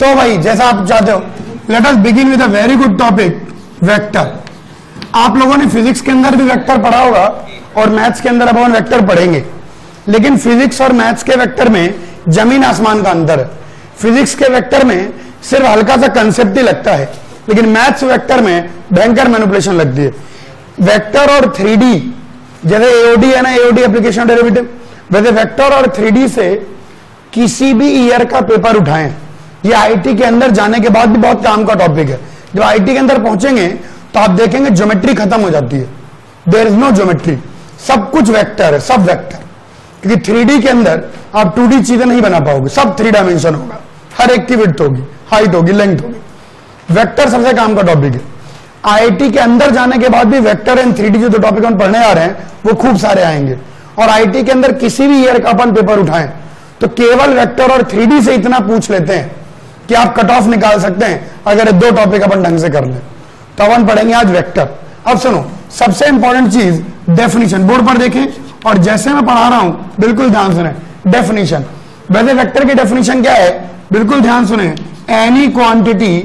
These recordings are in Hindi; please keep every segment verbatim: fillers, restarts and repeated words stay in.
तो भाई जैसा आप चाहते हो, let us begin with a very good topic, vector. आप लोगों ने फिजिक्स के अंदर भी वेक्टर पढ़ा होगा और मैथ्स के अंदर अब हम वेक्टर पढ़ेंगे, लेकिन फिजिक्स और मैथ्स के वेक्टर में जमीन आसमान का अंतर है। फिजिक्स के वेक्टर में सिर्फ हल्का सा कंसेप्ट ही लगता है, लेकिन मैथ्स वेक्टर में भयंकर मैनिपुलेशन लगती है। वेक्टर और थ्री डी, जैसे एओडी है ना, एओडी एप्लीकेशन डेरिवेटिव, वैसे वेक्टर और थ्री डी से किसी भी ईयर का पेपर उठाएं, ये आईटी के अंदर जाने के बाद भी बहुत काम का टॉपिक है। जब आईटी के अंदर पहुंचेंगे तो आप देखेंगे ज्योमेट्री खत्म हो जाती है, देयर इज नो ज्योमेट्री, सब कुछ वेक्टर है, सब वेक्टर। क्योंकि थ्री डी के अंदर आप टू डी चीजें नहीं बना पाओगे, सब थ्री डायमेंशन होगा, हर एक की विड्थ होगी, हाइट होगी, लेंथ होगी। वेक्टर सबसे काम का टॉपिक है। आईटी के अंदर जाने के बाद भी वेक्टर एंड थ्री डी जो दो टॉपिक हम पढ़ने आ रहे हैं वो खूब सारे आएंगे। और आईटी के अंदर किसी भी ईयर का अपन पेपर उठाएं तो केवल वेक्टर और थ्री डी से इतना पूछ लेते हैं कि आप कट ऑफ निकाल सकते हैं अगर दो टॉपिक अपन ढंग से कर लें। तो अपन पढ़ेंगे आज वेक्टर। अब सुनो, सबसे इंपॉर्टेंट चीज डेफिनेशन, बोर्ड पर देखें और जैसे मैं पढ़ा रहा हूं बिल्कुल ध्यान सुने। डेफिनेशन, वैसे वेक्टर की डेफिनेशन क्या है, बिल्कुल ध्यान सुने। एनी क्वांटिटी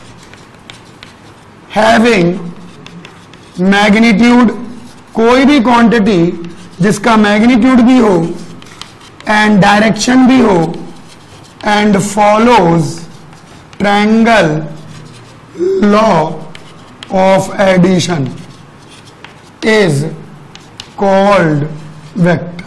हैविंग मैग्नीट्यूड, कोई भी क्वांटिटी जिसका मैग्नीट्यूड भी हो एंड डायरेक्शन भी हो and follows triangle law of addition is called vector.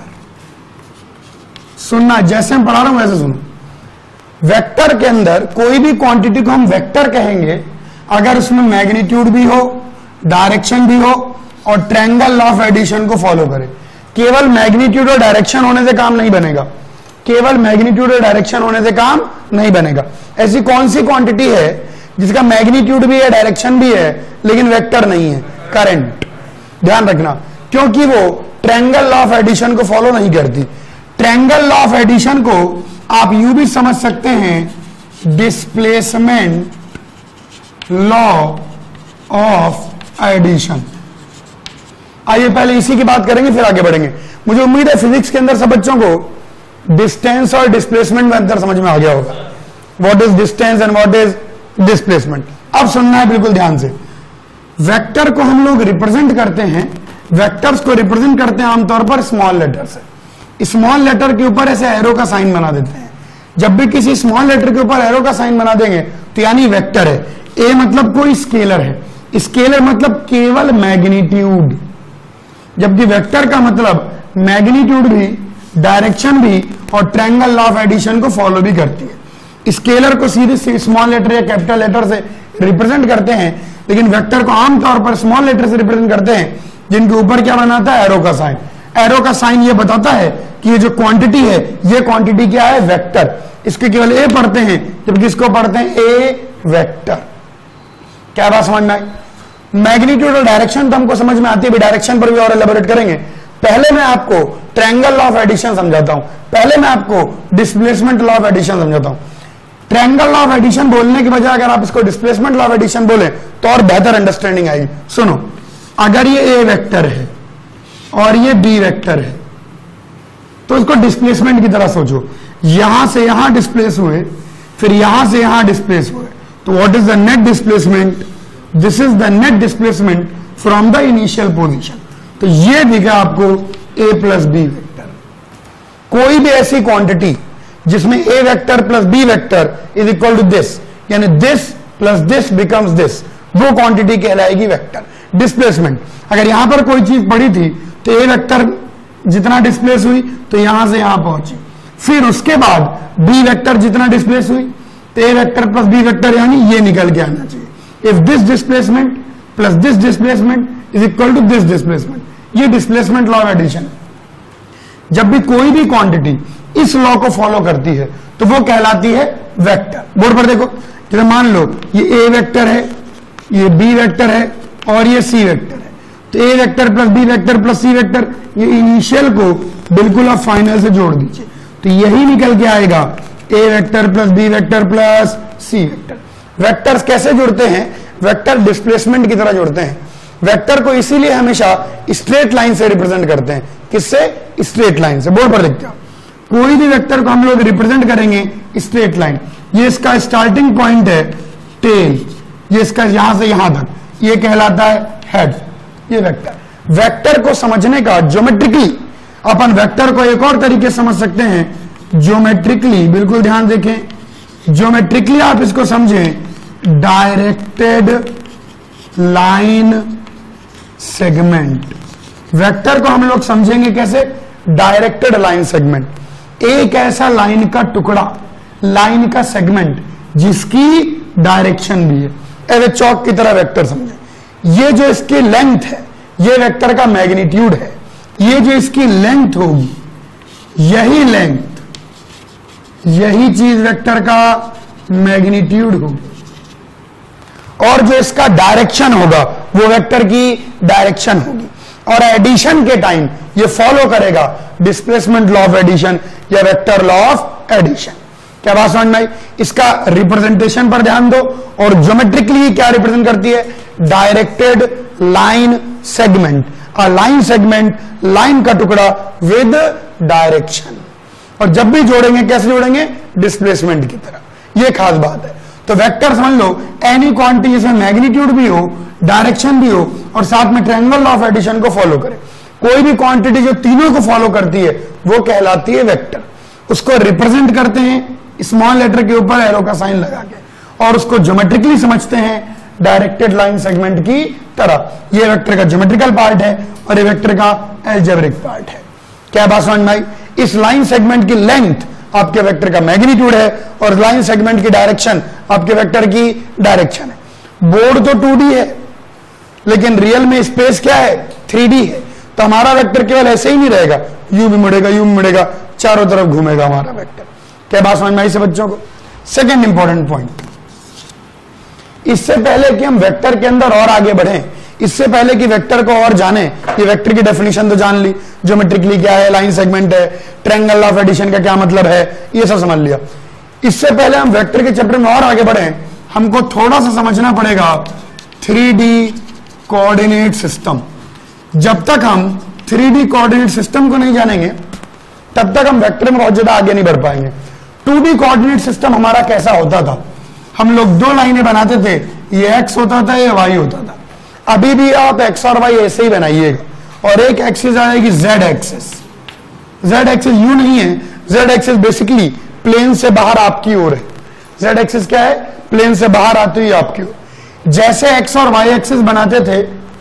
सुनना, जैसे मैं पढ़ा रहा हूं वैसे सुनो। वेक्टर के अंदर कोई भी क्वांटिटी को हम वेक्टर कहेंगे अगर उसमें मैग्नीट्यूड भी हो, डायरेक्शन भी हो और ट्रायंगल लॉ ऑफ एडिशन को फॉलो करे। केवल मैग्नीट्यूड और डायरेक्शन होने से काम नहीं बनेगा, केवल मैग्नीट्यूड और डायरेक्शन होने से काम नहीं बनेगा। ऐसी कौन सी क्वांटिटी है जिसका मैग्नीट्यूड भी है, डायरेक्शन भी है, लेकिन वेक्टर नहीं है? करंट। ध्यान रखना, क्योंकि वो ट्रायंगल लॉ ऑफ एडिशन को फॉलो नहीं करती। ट्रायंगल लॉ ऑफ एडिशन को आप यूं भी समझ सकते हैं, डिस्प्लेसमेंट लॉ ऑफ एडिशन। आइए पहले इसी की बात करेंगे फिर आगे बढ़ेंगे। मुझे उम्मीद है फिजिक्स के अंदर सब बच्चों को डिस्टेंस और डिस्प्लेसमेंट में अंतर समझ में आ गया होगा। What is distance and what is displacement. अब सुनना है बिल्कुल ध्यान से। वेक्टर को हम लोग रिप्रेजेंट करते हैं, वेक्टर्स को रिप्रेजेंट करते हैं आमतौर पर स्मॉल लेटर से। स्मॉल लेटर के ऊपर ऐसे एरो का साइन बना देते हैं। जब भी किसी स्मॉल लेटर के ऊपर एरो का साइन बना देंगे तो यानी वेक्टर है। ए मतलब कोई स्केलर है, स्केलर मतलब केवल मैग्नीट्यूड, जबकि वेक्टर का मतलब मैग्नीट्यूड भी, डायरेक्शन भी और ट्रायंगल लॉ ऑफ एडिशन को फॉलो भी करती है। स्केलर को सीधे स्मॉल लेटर या कैपिटल लेटर से रिप्रेजेंट करते हैं, लेकिन वेक्टर को आमतौर पर स्मॉल लेटर से रिप्रेजेंट करते हैं, जिनके ऊपर क्या बनाता है? एरो का साइन। एरो का साइन ये बताता है कि ये जो क्वांटिटी है, ये क्वांटिटी क्या है? वेक्टर। इसके केवल ए पढ़ते हैं, जबकि इसको पढ़ते हैं ए वेक्टर। क्या बात समझ में आई? मैग्नीट्यूड और डायरेक्शन तो हमको समझ में आती है, डायरेक्शन पर भी और एलैबोरेट करेंगे। पहले मैं आपको ट्रायंगल लॉ ऑफ एडिशन समझाता हूं, पहले मैं आपको डिस्प्लेसमेंट लॉ ऑफ एडिशन समझाता हूं। ट्रायंगल लॉ ऑफ एडिशन बोलने के बजाय अगर आप इसको डिस्प्लेसमेंट लॉ ऑफ एडिशन बोले तो और बेहतर अंडरस्टैंडिंग आएगी। सुनो, अगर ये ए वेक्टर है और ये बी वेक्टर है तो इसको डिस्प्लेसमेंट की तरह सोचो। यहां से यहां डिस्प्लेस हुए, फिर यहां से यहां डिस्प्लेस हुए, तो what is the net displacement? This is the net displacement from the initial position. तो ये दिखा आपको ए प्लस बी वेक्टर। कोई भी ऐसी क्वांटिटी जिसमें A vector plus B vector is equal to this, यानी this plus this becomes this, वो क्वांटिटी कहलाएगी वेक्टर। डिस्प्लेसमेंट, अगर यहां पर कोई चीज पड़ी थी तो ए वेक्टर जितना डिस्प्लेस हुई तो यहां से यहां पहुंची, फिर उसके बाद बी वेक्टर जितना डिस्प्लेस हुई तो A vector plus B vector यानी ये निकल के आना चाहिए। If this displacement plus this displacement is equal to this displacement, ये डिस्प्लेसमेंट लॉ ऑफ एडिशन। जब भी कोई भी क्वांटिटी इस लॉ को फॉलो करती है तो वो कहलाती है वेक्टर। बोर्ड पर देखो, जैसे मान लो ये ए वेक्टर है, ये बी वेक्टर है और ये सी वेक्टर है, तो A vector plus B vector plus C vector, ये इनिशियल को बिल्कुल आप फाइनल से जोड़ दीजिए तो यही निकल के आएगा A vector plus B vector plus C vector. Vectors कैसे जुड़ते हैं? वेक्टर डिस्प्लेसमेंट की तरह जुड़ते हैं। वेक्टर को इसीलिए हमेशा स्ट्रेट लाइन से रिप्रेजेंट करते हैं। किससे? स्ट्रेट लाइन से। बोर्ड पर देखते हो, कोई भी वेक्टर को हम लोग रिप्रेजेंट करेंगे स्ट्रेट लाइन। ये इसका स्टार्टिंग पॉइंट है टेल, ये इसका यहां से यहां तक, ये कहलाता है हेड, ये वेक्टर। वेक्टर को समझने का ज्योमेट्रिकली, अपन वेक्टर को एक और तरीके से समझ सकते हैं ज्योमेट्रिकली, बिल्कुल ध्यान देखें, ज्योमेट्रिकली आप इसको समझें, डायरेक्टेड लाइन सेगमेंट। वेक्टर को हम लोग समझेंगे कैसे, डायरेक्टेड लाइन सेगमेंट, एक ऐसा लाइन का टुकड़ा, लाइन का सेगमेंट जिसकी डायरेक्शन भी है, ऐसे चौक की तरह वेक्टर समझे। ये जो इसकी लेंथ है, ये वेक्टर का मैग्नीट्यूड है, ये जो इसकी लेंथ होगी, यही लेंथ, यही चीज वेक्टर का मैग्नीट्यूड होगी, और जो इसका डायरेक्शन होगा वो वेक्टर की डायरेक्शन होगी। और एडिशन के टाइम ये फॉलो करेगा डिस्प्लेसमेंट लॉ ऑफ एडिशन या वेक्टर लॉ ऑफ एडिशन। क्या बात समझ में आई? इसका रिप्रेजेंटेशन पर ध्यान दो, और ज्योमेट्रिकली क्या रिप्रेजेंट करती है, directed line segment, a line segment, line का टुकड़ा विद डायरेक्शन। और जब भी जोड़ेंगे कैसे जोड़ेंगे, डिस्प्लेसमेंट की तरह, ये खास बात है। तो वेक्टर समझ लो एनी क्वांटिटी जिसमें मैग्नीट्यूड भी हो, डायरेक्शन भी हो, और साथ में ट्रायंगल लॉ ऑफ एडिशन को फॉलो करे। कोई भी क्वांटिटी जो तीनों को फॉलो करती है वो कहलाती है वेक्टर। उसको रिप्रेजेंट करते हैं स्मॉल लेटर के ऊपर एरो का साइन लगा के, और उसको ज्योमेट्रिकली समझते हैं डायरेक्टेड लाइन सेगमेंट की तरह। ये वेक्टर का ज्योमेट्रिकल पार्ट है और ये वेक्टर का अलजेब्रिक पार्ट है। क्या बात समझ में आई? इस लाइन सेगमेंट की लेंथ आपके वेक्टर का मैग्नीट्यूड है, और लाइन सेगमेंट की डायरेक्शन आपके वेक्टर की डायरेक्शन है। बोर्ड तो टू डी है, लेकिन रियल में स्पेस क्या है, थ्री डी है। तो हमारा वेक्टर केवल ऐसे ही नहीं रहेगा, यू भी मुड़ेगा, यू भी मुड़ेगा, चारों तरफ घूमेगा हमारा वेक्टर। क्या बात समझ में आई से बच्चों को? सेकेंड इंपॉर्टेंट पॉइंट, इससे पहले कि हम वेक्टर के अंदर और आगे बढ़ें, इससे पहले कि वेक्टर को और जाने, ये वेक्टर की डेफिनेशन तो जान ली, ज्योमेट्रिकली क्या है, लाइन सेगमेंट है, ट्रायंगल ऑफ एडिशन का क्या मतलब है, ये सब समझ लिया। इससे पहले हम वेक्टर के चैप्टर में और आगे बढ़े, हमको थोड़ा सा समझना पड़ेगा थ्री डी कोऑर्डिनेट सिस्टम। जब तक हम थ्री डी कोऑर्डिनेट सिस्टम को नहीं जानेंगे तब तक हम वेक्टर में बहुत ज्यादा आगे नहीं बढ़ पाएंगे। टू डी कोऑर्डिनेट सिस्टम हमारा कैसा होता था, हम लोग दो लाइनें बनाते थे, ये एक्स होता था, ये वाई होता था। अभी भी आप एक्स और वाई ऐसे ही बनाइएगा, और एक एक्सिस आएगी जेड एक्सिस। जेड एक्सिस यू नहीं है, जेड एक्सिस बेसिकली प्लेन से बाहर आपकी ओर है। जेड एक्सिस क्या है, प्लेन से बाहर आती हुई आपकी ओर। जैसे एक्स और वाई एक्सिस बनाते थे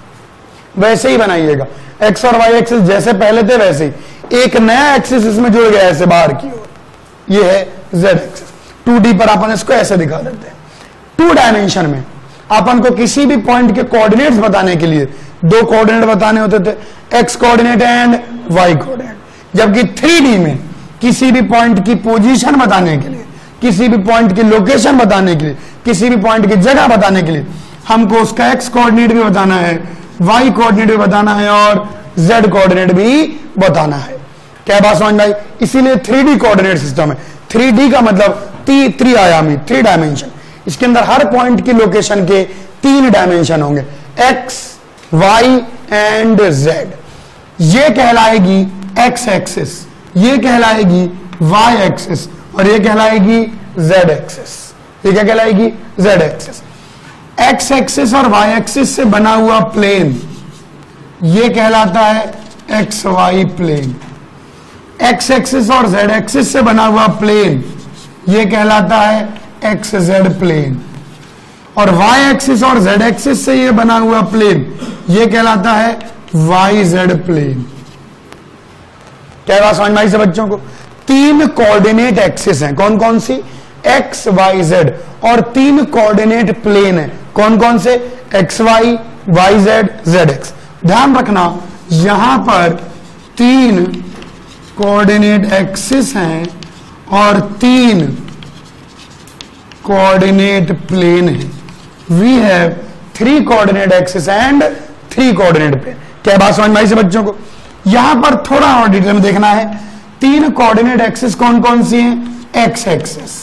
वैसे ही बनाइएगा, एक्स और वाई एक्सिस जैसे पहले थे वैसे ही। एक नया एक्सिस इसमें जुड़ गया ऐसे बाहर की ओर, ये है जेड एक्सिस। टू डी पर अपन इसको ऐसे दिखा देते हैं। टू डायमेंशन में अपन को किसी भी पॉइंट के कोऑर्डिनेट्स बताने के लिए दो कोऑर्डिनेट बताने होते थे, X coordinate and Y coordinate. जबकि थ्री डी में किसी भी पॉइंट की पोजीशन बताने के लिए, किसी भी पॉइंट की लोकेशन बताने के लिए, किसी भी पॉइंट की जगह बताने के लिए हमको उसका एक्स कोऑर्डिनेट भी बताना है, वाई कोऑर्डिनेट भी बताना है, और जेड कोऑर्डिनेट भी बताना है। क्या बात समझ में आई? इसीलिए थ्री डी कोऑर्डिनेट सिस्टम है। थ्री डी का मतलब ती, त्रिआयामी, थ्री डायमेंशन। इसके अंदर हर पॉइंट की लोकेशन के तीन डायमेंशन होंगे, एक्स, वाई एंड जेड। ये कहलाएगी एक्स एक्सिस, ये कहलाएगी वाई एक्सिस, और ये कहलाएगी जेड एक्सिस। ये क्या कहलाएगी, जेड एक्सिस। एक्स एक्सिस और वाई एक्सिस से बना हुआ प्लेन ये कहलाता है x Y plane. X axis और जेड एक्सिस से बना हुआ प्लेन ये कहलाता है एक्स जेड प्लेन, और वाई एक्सिस और जेड एक्सिस से ये बना हुआ प्लेन ये कहलाता है वाई जेड प्लेन। क्या बात समझ में आई से बच्चों को? तीन कोऑर्डिनेट एक्सिस हैं, कौन कौन सी, एक्स वाई जेड, और तीन कोऑर्डिनेट प्लेन है, कौन कौन से, X Y, Y Z, Z X. ध्यान रखना यहां पर तीन कोऑर्डिनेट एक्सिस हैं और तीन कोऑर्डिनेट प्लेन है। We have three coordinate axis and three coordinate plane. क्या बात समझ में आई से बच्चों को? यहां पर थोड़ा और डिटेल में देखना है, तीन कोऑर्डिनेट एक्सिस कौन कौन सी हैं, एक्स एक्सिस।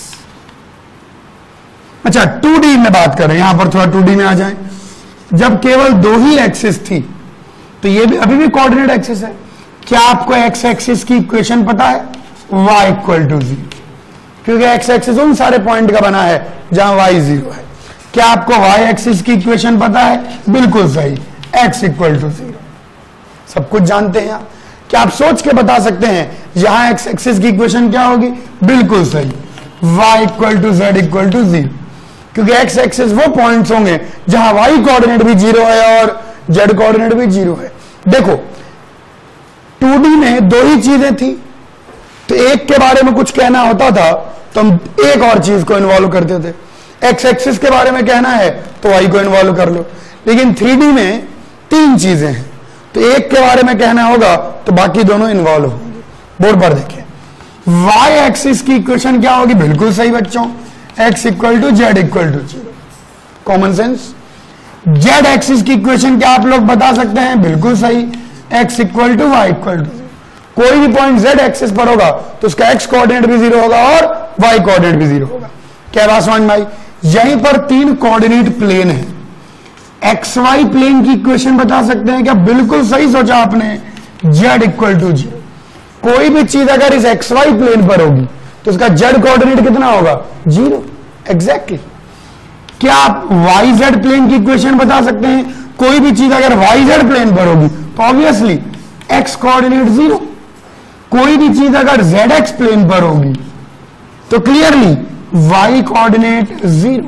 अच्छा, टू डी में बात करें, यहां पर थोड़ा टू डी में आ जाए। जब केवल दो ही एक्सिस थी तो ये भी अभी भी कोऑर्डिनेट एक्सिस है। क्या आपको एक्स एक्सिस की इक्वेशन पता है, y इक्वल टू जीरो। क्योंकि एक्स एक्सिस उन सारे पॉइंट का बना है जहां वाई जीरो है। क्या आपको वाई एक्सिस की इक्वेशन पता है? बिल्कुल सही, एक्स इक्वल टू जीरो, सब कुछ जानते हैं आप। क्या आप सोच के बता सकते हैं यहां एक्स एक्सिस की इक्वेशन क्या होगी? बिल्कुल सही, Y equal to Z equal to zero, क्योंकि एक्स एक्सिस वो पॉइंट्स होंगे जहां वाई कोऑर्डिनेट भी जीरो है और जेड कोऑर्डिनेट भी जीरो है। देखो टू डी में दो ही चीजें थी, तो एक के बारे में कुछ कहना होता था तो हम एक और चीज को इन्वॉल्व करते थे। एक्स एक्सिस के बारे में कहना है तो वाई को इन्वॉल्व कर लो, लेकिन थ्री डी में तीन चीजें हैं, तो एक के बारे में कहना होगा तो बाकी दोनों इन्वॉल्व होंगे। बोर्ड पर देखें, वाई एक्सिस की इक्वेशन क्या होगी? बिल्कुल सही बच्चों, X equal to Z equal to zero, common sense. Z axis की इक्वेशन क्या आप लोग बता सकते हैं? बिल्कुल सही, X equal to Y equal to zero. कोई भी पॉइंट जेड एक्सिस पर होगा तो उसका एक्स कोऑर्डिनेट भी जीरो होगा और वाई कोऑर्डिनेट भी जीरो होगा। क्या बात समझ में आई? यहीं पर तीन कोऑर्डिनेट प्लेन है, एक्स वाई प्लेन की इक्वेशन बता सकते हैं क्या? बिल्कुल सही सोचा आपने, जेड इक्वल टू जीरो। कोई भी चीज अगर इस एक्स वाई प्लेन पर होगी तो उसका जेड कोऑर्डिनेट कितना होगा? Zero, exactly. क्या आप वाई जेड प्लेन की इक्वेशन बता सकते हैं? कोई भी चीज अगर वाई जेड प्लेन पर होगी तो ऑब्वियसली एक्स कोऑर्डिनेट जीरो। कोई भी चीज अगर जेड एक्स प्लेन पर होगी तो क्लियरली वाई कोऑर्डिनेट जीरो।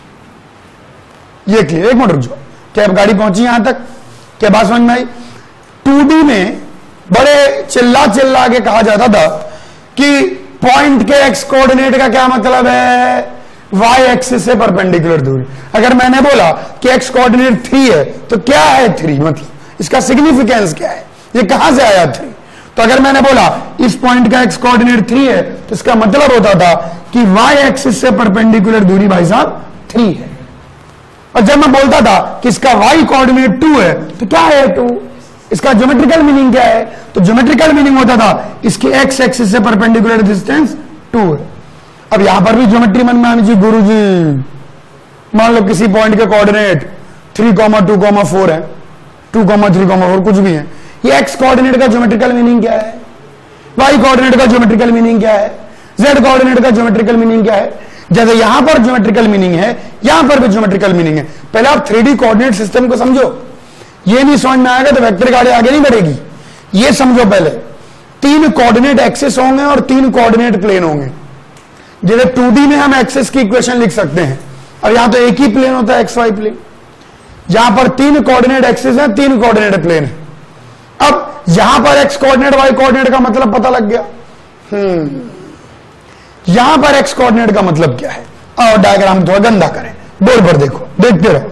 ये क्लियर? एक मिनट रुक जाओ, क्या अब गाड़ी पहुंची यहां तक? क्या बात समझ में आई? टू डी में बड़े चिल्ला चिल्ला के कहा जाता था कि पॉइंट के एक्स कोऑर्डिनेट का क्या मतलब है? वाई एक्सिस से परपेंडिकुलर दूरी। अगर मैंने बोला कि एक्स कोऑर्डिनेट थ्री है तो क्या है थ्री, मतलब इसका सिग्निफिकेंस क्या है, ये कहां से आया थ्री? तो अगर मैंने बोला इस पॉइंट का एक्स कोऑर्डिनेट थ्री है तो इसका मतलब होता था कि वाई एक्सिस से परपेंडिकुलर दूरी भाई साहब थ्री है। और जब मैं बोलता था कि इसका वाई कोऑर्डिनेट टू है तो क्या है टू, इसका ज्योमेट्रिकल मीनिंग क्या है? तो ज्योमेट्रिकल मीनिंग होता था इसकी एक्स एक्सिस से परपेंडिकुलर डिस्टेंस टू है। अब यहां पर भी ज्योमेट्री मन में आनी चाहिए गुरु जी। मान लो किसी पॉइंट के coordinate three comma two comma four है, two comma three comma four कुछ भी है, ये एक्स कोऑर्डिनेट का ज्योमेट्रिकल मीनिंग क्या है? वाई कोऑर्डिनेट का ज्योमेट्रिकल मीनिंग क्या है? जेड कोऑर्डिनेट का ज्योमेट्रिकल मीनिंग क्या है? जैसे यहां पर ज्योमेट्रिकल मीनिंग है, यहां पर भी ज्योमेट्रिकल मीनिंग है। पहले आप थ्री डी कोऑर्डिनेट सिस्टम को समझो, ये नहीं समझ में आएगा तो वेक्टर गाड़ी आगे नहीं बढ़ेगी। ये समझो, पहले तीन कोऑर्डिनेट एक्सिस होंगे और तीन कोऑर्डिनेट प्लेन होंगे। जैसे टू डी में हम एक्सिस की इक्वेशन लिख सकते हैं, और यहां तो एक ही प्लेन होता है एक्स वाई प्लेन। यहां पर तीन कोऑर्डिनेट एक्सिस है, तीन कोऑर्डिनेट प्लेन है। अब यहां पर एक्स कोऑर्डिनेट वाई कोऑर्डिनेट का मतलब पता लग गया। हम्म यहां पर एक्स कोऑर्डिनेट का मतलब क्या है? और डायग्राम थोड़ा गंदा करें, बोर्ड पर देखो, देखते रहो,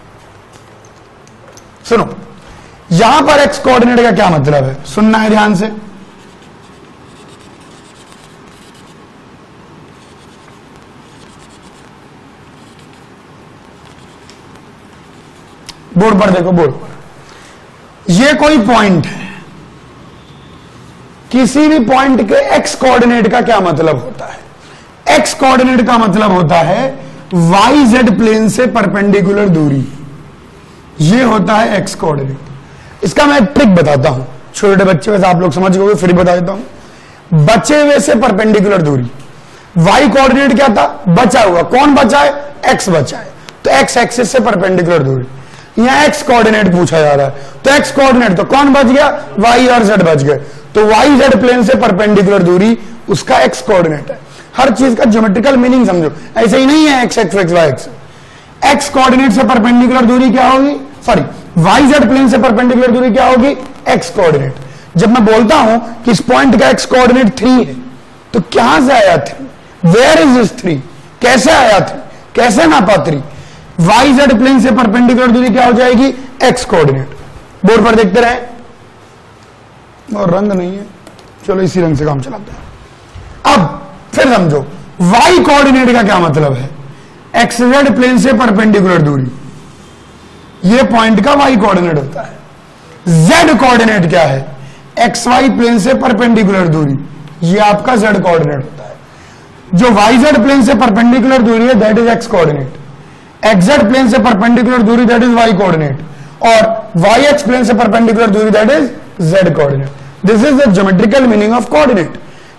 सुनो। यहां पर एक्स कोऑर्डिनेट का क्या मतलब है? सुनना है ध्यान से। बोर्ड पर देखो, बोर्ड पर ये कोई पॉइंट है, किसी भी पॉइंट के एक्स कोऑर्डिनेट का क्या मतलब होता है? एक्स कोऑर्डिनेट का मतलब होता है वाई जेड प्लेन से परपेंडिकुलर दूरी, ये होता है एक्स कोऑर्डिनेट। इसका मैं ट्रिक बताता हूं, छोटे बच्चे वैसे आप लोग समझ गए, फिर बता देता हूं। बचे हुए से परपेंडिकुलर दूरी, वाई कोऑर्डिनेट क्या था? बचा हुआ। कौन बचा है? एक्स बचा है, तो एक्स एक्सिस से परपेंडिकुलर दूरी। यहां एक्स कोऑर्डिनेट पूछा जा रहा है, तो एक्स कोऑर्डिनेट तो कौन बच गया? वाई और जेड बच गए, तो वाई जेड प्लेन से परपेंडिकुलर दूरी उसका एक्स कोऑर्डिनेट है। हर चीज का ज्योमेट्रिकल मीनिंग समझो, ऐसे ही नहीं है X X X Y X. X coordinate से परपेंडिकुलर दूरी क्या होगी? सॉरी, वाई जेड प्लेन से परपेंडिकुलर दूरी क्या होगी? X coordinate. जब मैं बोलता हूं कि इस पॉइंट का एक्स कोऑर्डिनेट थ्री है, तो कहां से आया three? Where is this three? कैसे आया थ्री? कैसे नापा थ्री? वाई जेड प्लेन से परपेंडिकुलर दूरी क्या हो जाएगी? X coordinate. बोर्ड पर देखते रहे, और रंग नहीं है, चलो इसी रंग से काम चलाते हैं। अब फिर समझो, वाई कोऑर्डिनेट का क्या मतलब है? एक्स जेड प्लेन से परपेंडिकुलर दूरी, ये पॉइंट का वाई कोऑर्डिनेट होता है। जेड कोऑर्डिनेट क्या है? एक्स वाई प्लेन से परपेंडिकुलर दूरी, ये आपका जेड कोऑर्डिनेट होता है। जो वाई जेड प्लेन से परपेंडिकुलर दूरी है that is X coordinate. X Z plane से परपेंडिकुलर दूरी दैट इज वाई कोऑर्डिनेट, और वाई एक्स प्लेन से परपेंडिकुलर दूरी that is Z coordinate. This is the geometrical meaning of coordinate.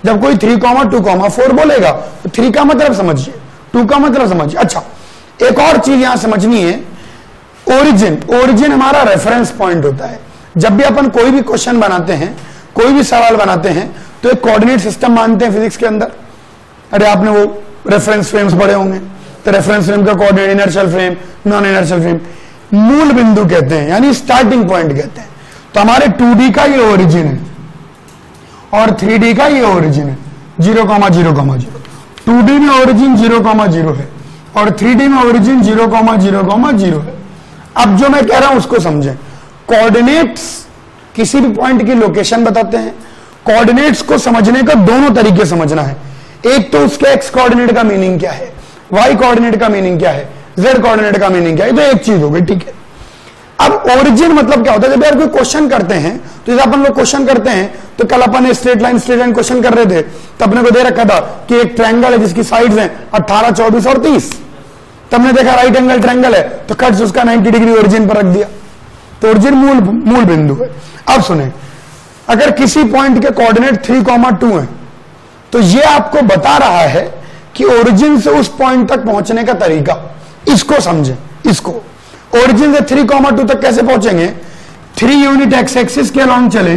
जब कोई three comma two comma four बोलेगा तो थ्री का मतलब समझिए, टू का मतलब समझिए। अच्छा, एक और चीज यहां समझनी है, ओरिजिन। ओरिजिन हमारा रेफरेंस पॉइंट होता है। जब भी अपन कोई भी क्वेश्चन बनाते हैं, कोई भी सवाल बनाते हैं, तो एक कोऑर्डिनेट सिस्टम मानते हैं फिजिक्स के अंदर। अरे आपने वो रेफरेंस फ्रेम्स पढ़े होंगे, तो रेफरेंस फ्रेम का coordinate inertial frame, non inertial frame, मूल बिंदु कहते हैं, यानी स्टार्टिंग पॉइंट कहते हैं। तो हमारे टू डी का ये ओरिजिन है और थ्री डी का ये ओरिजिन है, zero comma zero comma zero. Two D में ओरिजिन जीरो कॉमा जीरो है और थ्री डी में origin zero comma zero comma zero है। अब जो मैं कह रहा हूं उसको समझें। कोऑर्डिनेट्स किसी भी पॉइंट की लोकेशन बताते हैं। कोऑर्डिनेट्स को समझने का दोनों तरीके समझना है। एक तो उसके एक्स कोऑर्डिनेट का मीनिंग क्या है, वाई कोऑर्डिनेट का मीनिंग क्या है, जेड कोऑर्डिनेट का मीनिंग क्या है, तो एक चीज हो गई, ठीक है। अब ओरिजिन मतलब क्या होता है, जब यार कोई क्वेश्चन करते हैं, तो जैसे अपन लोग क्वेश्चन करते हैं, तो कल अपन straight line straight line question कर रहे थे, तो अपने को दे रखा था कि एक ट्रायंगल है जिसकी साइड्स हैं अठारह, चौबीस और तीस। तब हमने देखा राइट एंगल ट्रायंगल है, तो कट उसका नाइन्टी डिग्री ओरिजिन पर रख दिया। तो ओरिजिन मूल मूल बिंदु है। अब सुने, अगर किसी पॉइंट के कोऑर्डिनेट थ्री कॉमा टू है, तो ये आपको बता रहा है कि ओरिजिन से उस पॉइंट तक पहुंचने का तरीका। इसको समझें, इसको ओरिजिन से थ्री कॉमा टू तक कैसे पहुंचेंगे। थ्री यूनिट एक्स एक्सिस के अलॉन्ग चले,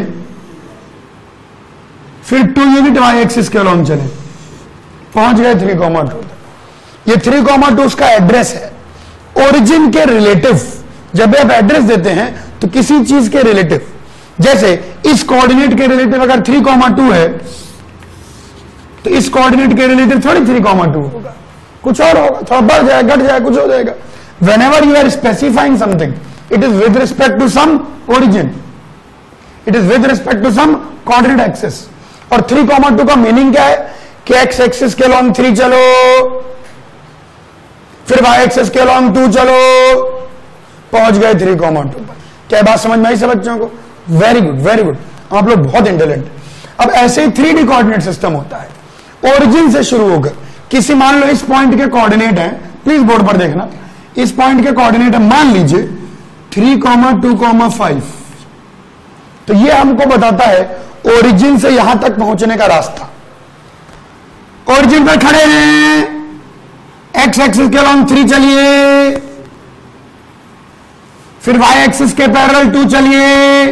फिर टू यूनिट वाई एक्सिस के अलॉन्ग चले, पहुंच गए थ्री कॉमा टू तक। ये थ्री कॉमा टू उसका एड्रेस है। ओरिजिन के रिलेटिव जब आप एड्रेस देते हैं तो किसी चीज के रिलेटिव, जैसे इस कोऑर्डिनेट के रिलेटिव अगर थ्री कॉमा टू है, तो इस कोऑर्डिनेट के रिलेटिव थोड़ी थ्री कॉमा टू होगा, कुछ और होगा, थोड़ा बढ़ जाए, घट जाए, कुछ हो जाएगा। Whenever you are specifying something, it is with respect to some origin. It is with respect to some coordinate axis. और थ्री कॉमा टू का मीनिंग क्या है कि एक्स एक्सिस के लॉन्ग थ्री चलो, फिर वाई एक्सिस के लॉन्ग टू चलो, पहुंच गए थ्री कॉमा टू पर। क्या बात समझ में आई सब बच्चों को? वेरी गुड, वेरी गुड, आप लोग बहुत इंटेलिजेंट। अब ऐसे ही थ्री डी कोऑर्डिनेट सिस्टम होता है। ओरिजिन से शुरू होकर किसी, मान लो इस पॉइंट के कोऑर्डिनेट है, प्लीज बोर्ड पर देखना, इस पॉइंट के कोऑर्डिनेट मान लीजिए three comma two comma five, तो ये हमको बताता है ओरिजिन से यहां तक पहुंचने का रास्ता। ओरिजिन पर खड़े हैं, एक्स एक्सिस के लॉन्ग थ्री चलिए, फिर वाई एक्सिस के पैरेलल टू चलिए,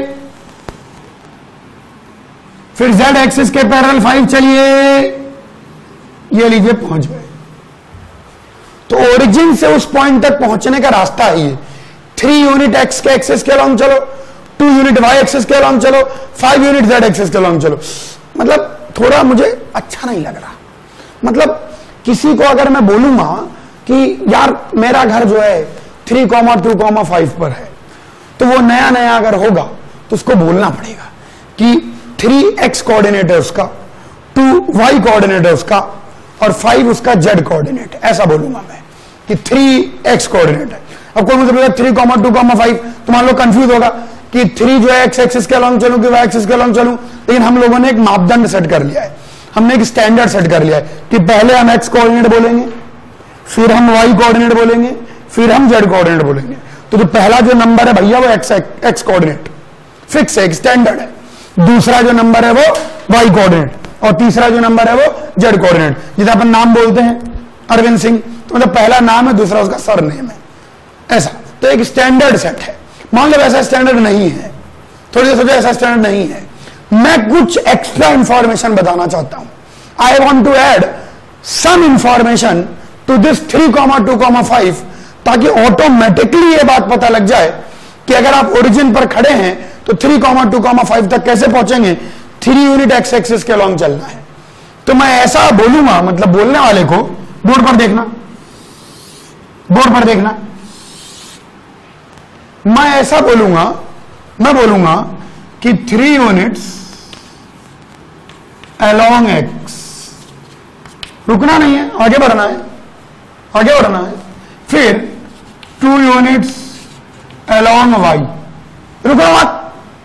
फिर जेड एक्सिस के पैरेलल फाइव चलिए, ये लीजिए पहुंच गए। तो ओरिजिन से उस पॉइंट तक पहुंचने का रास्ता है ये। थ्री यूनिट एक्स के एक्सिस के अलॉन्ग चलो, टू यूनिट वाई एक्सिस के अलॉन्ग चलो, फाइव यूनिट जेड एक्सिस के अलॉन्ग चलो। मतलब थोड़ा मुझे अच्छा नहीं लग रहा। मतलब किसी को अगर मैं बोलूंगा कि यार मेरा घर जो है three comma two comma five पर है, तो वो नया नया अगर होगा तो उसको बोलना पड़ेगा कि थ्री एक्स कोऑर्डिनेट है उसका, टू वाई कोऑर्डिनेट है उसका, और फाइव उसका जेड कोऑर्डिनेट है। ऐसा बोलूंगा मैं कि थ्री एक्स कोऑर्डिनेट है। अब कोई मुझे बोलेगा three comma two comma five, तो मान लो कंफ्यूज होगा कि थ्री जो है एक्स एक्सिस के अलॉन्ग चलूं कि वाई एक्सिस के अलॉन्ग चलूं। लेकिन हम लोगों ने एक मापदंड सेट कर लिया है, हमने एक स्टैंडर्ड सेट कर लिया है कि पहले हम एक्स कोऑर्डिनेट बोलेंगे, फिर हम वाई कोऑर्डिनेट बोलेंगे, फिर हम जेड कोऑर्डिनेट बोलेंगे। तो जो पहला जो नंबर है भैया वो एक्स एक्स कोऑर्डिनेट फिक्स है, एक स्टैंडर्ड है। दूसरा जो नंबर है वो वाई कोऑर्डिनेट, और तीसरा जो नंबर है वो जेड कोऑर्डिनेट। जैसे अपन नाम बोलते हैं अरविंद सिंह, तो मतलब पहला नाम है, दूसरा उसका सर नेम है, ऐसा। तो एक स्टैंडर्ड सेट है। मान लो ऐसा स्टैंडर्ड नहीं है, थोड़ी देर सोचो ऐसा स्टैंडर्ड नहीं है, मैं कुछ एक्स्ट्रा इंफॉर्मेशन बताना चाहता हूं। I want to add some information to this three comma two comma five, ताकि ऑटोमेटिकली ये बात पता लग जाए कि अगर आप ओरिजिन पर खड़े हैं तो three comma two comma five तक कैसे पहुंचेंगे। थ्री यूनिट एक्स एक्सिस के लॉन्ग चलना है। तो मैं ऐसा बोलूंगा, मतलब बोलने वाले को बोर्ड पर देखना, बोर्ड पर देखना, मैं ऐसा बोलूंगा, मैं बोलूंगा कि थ्री यूनिट्स अलोंग एक्स, रुकना नहीं है, आगे बढ़ना है, आगे बढ़ना है। फिर टू यूनिट्स अलोंग वाई, रुको मत,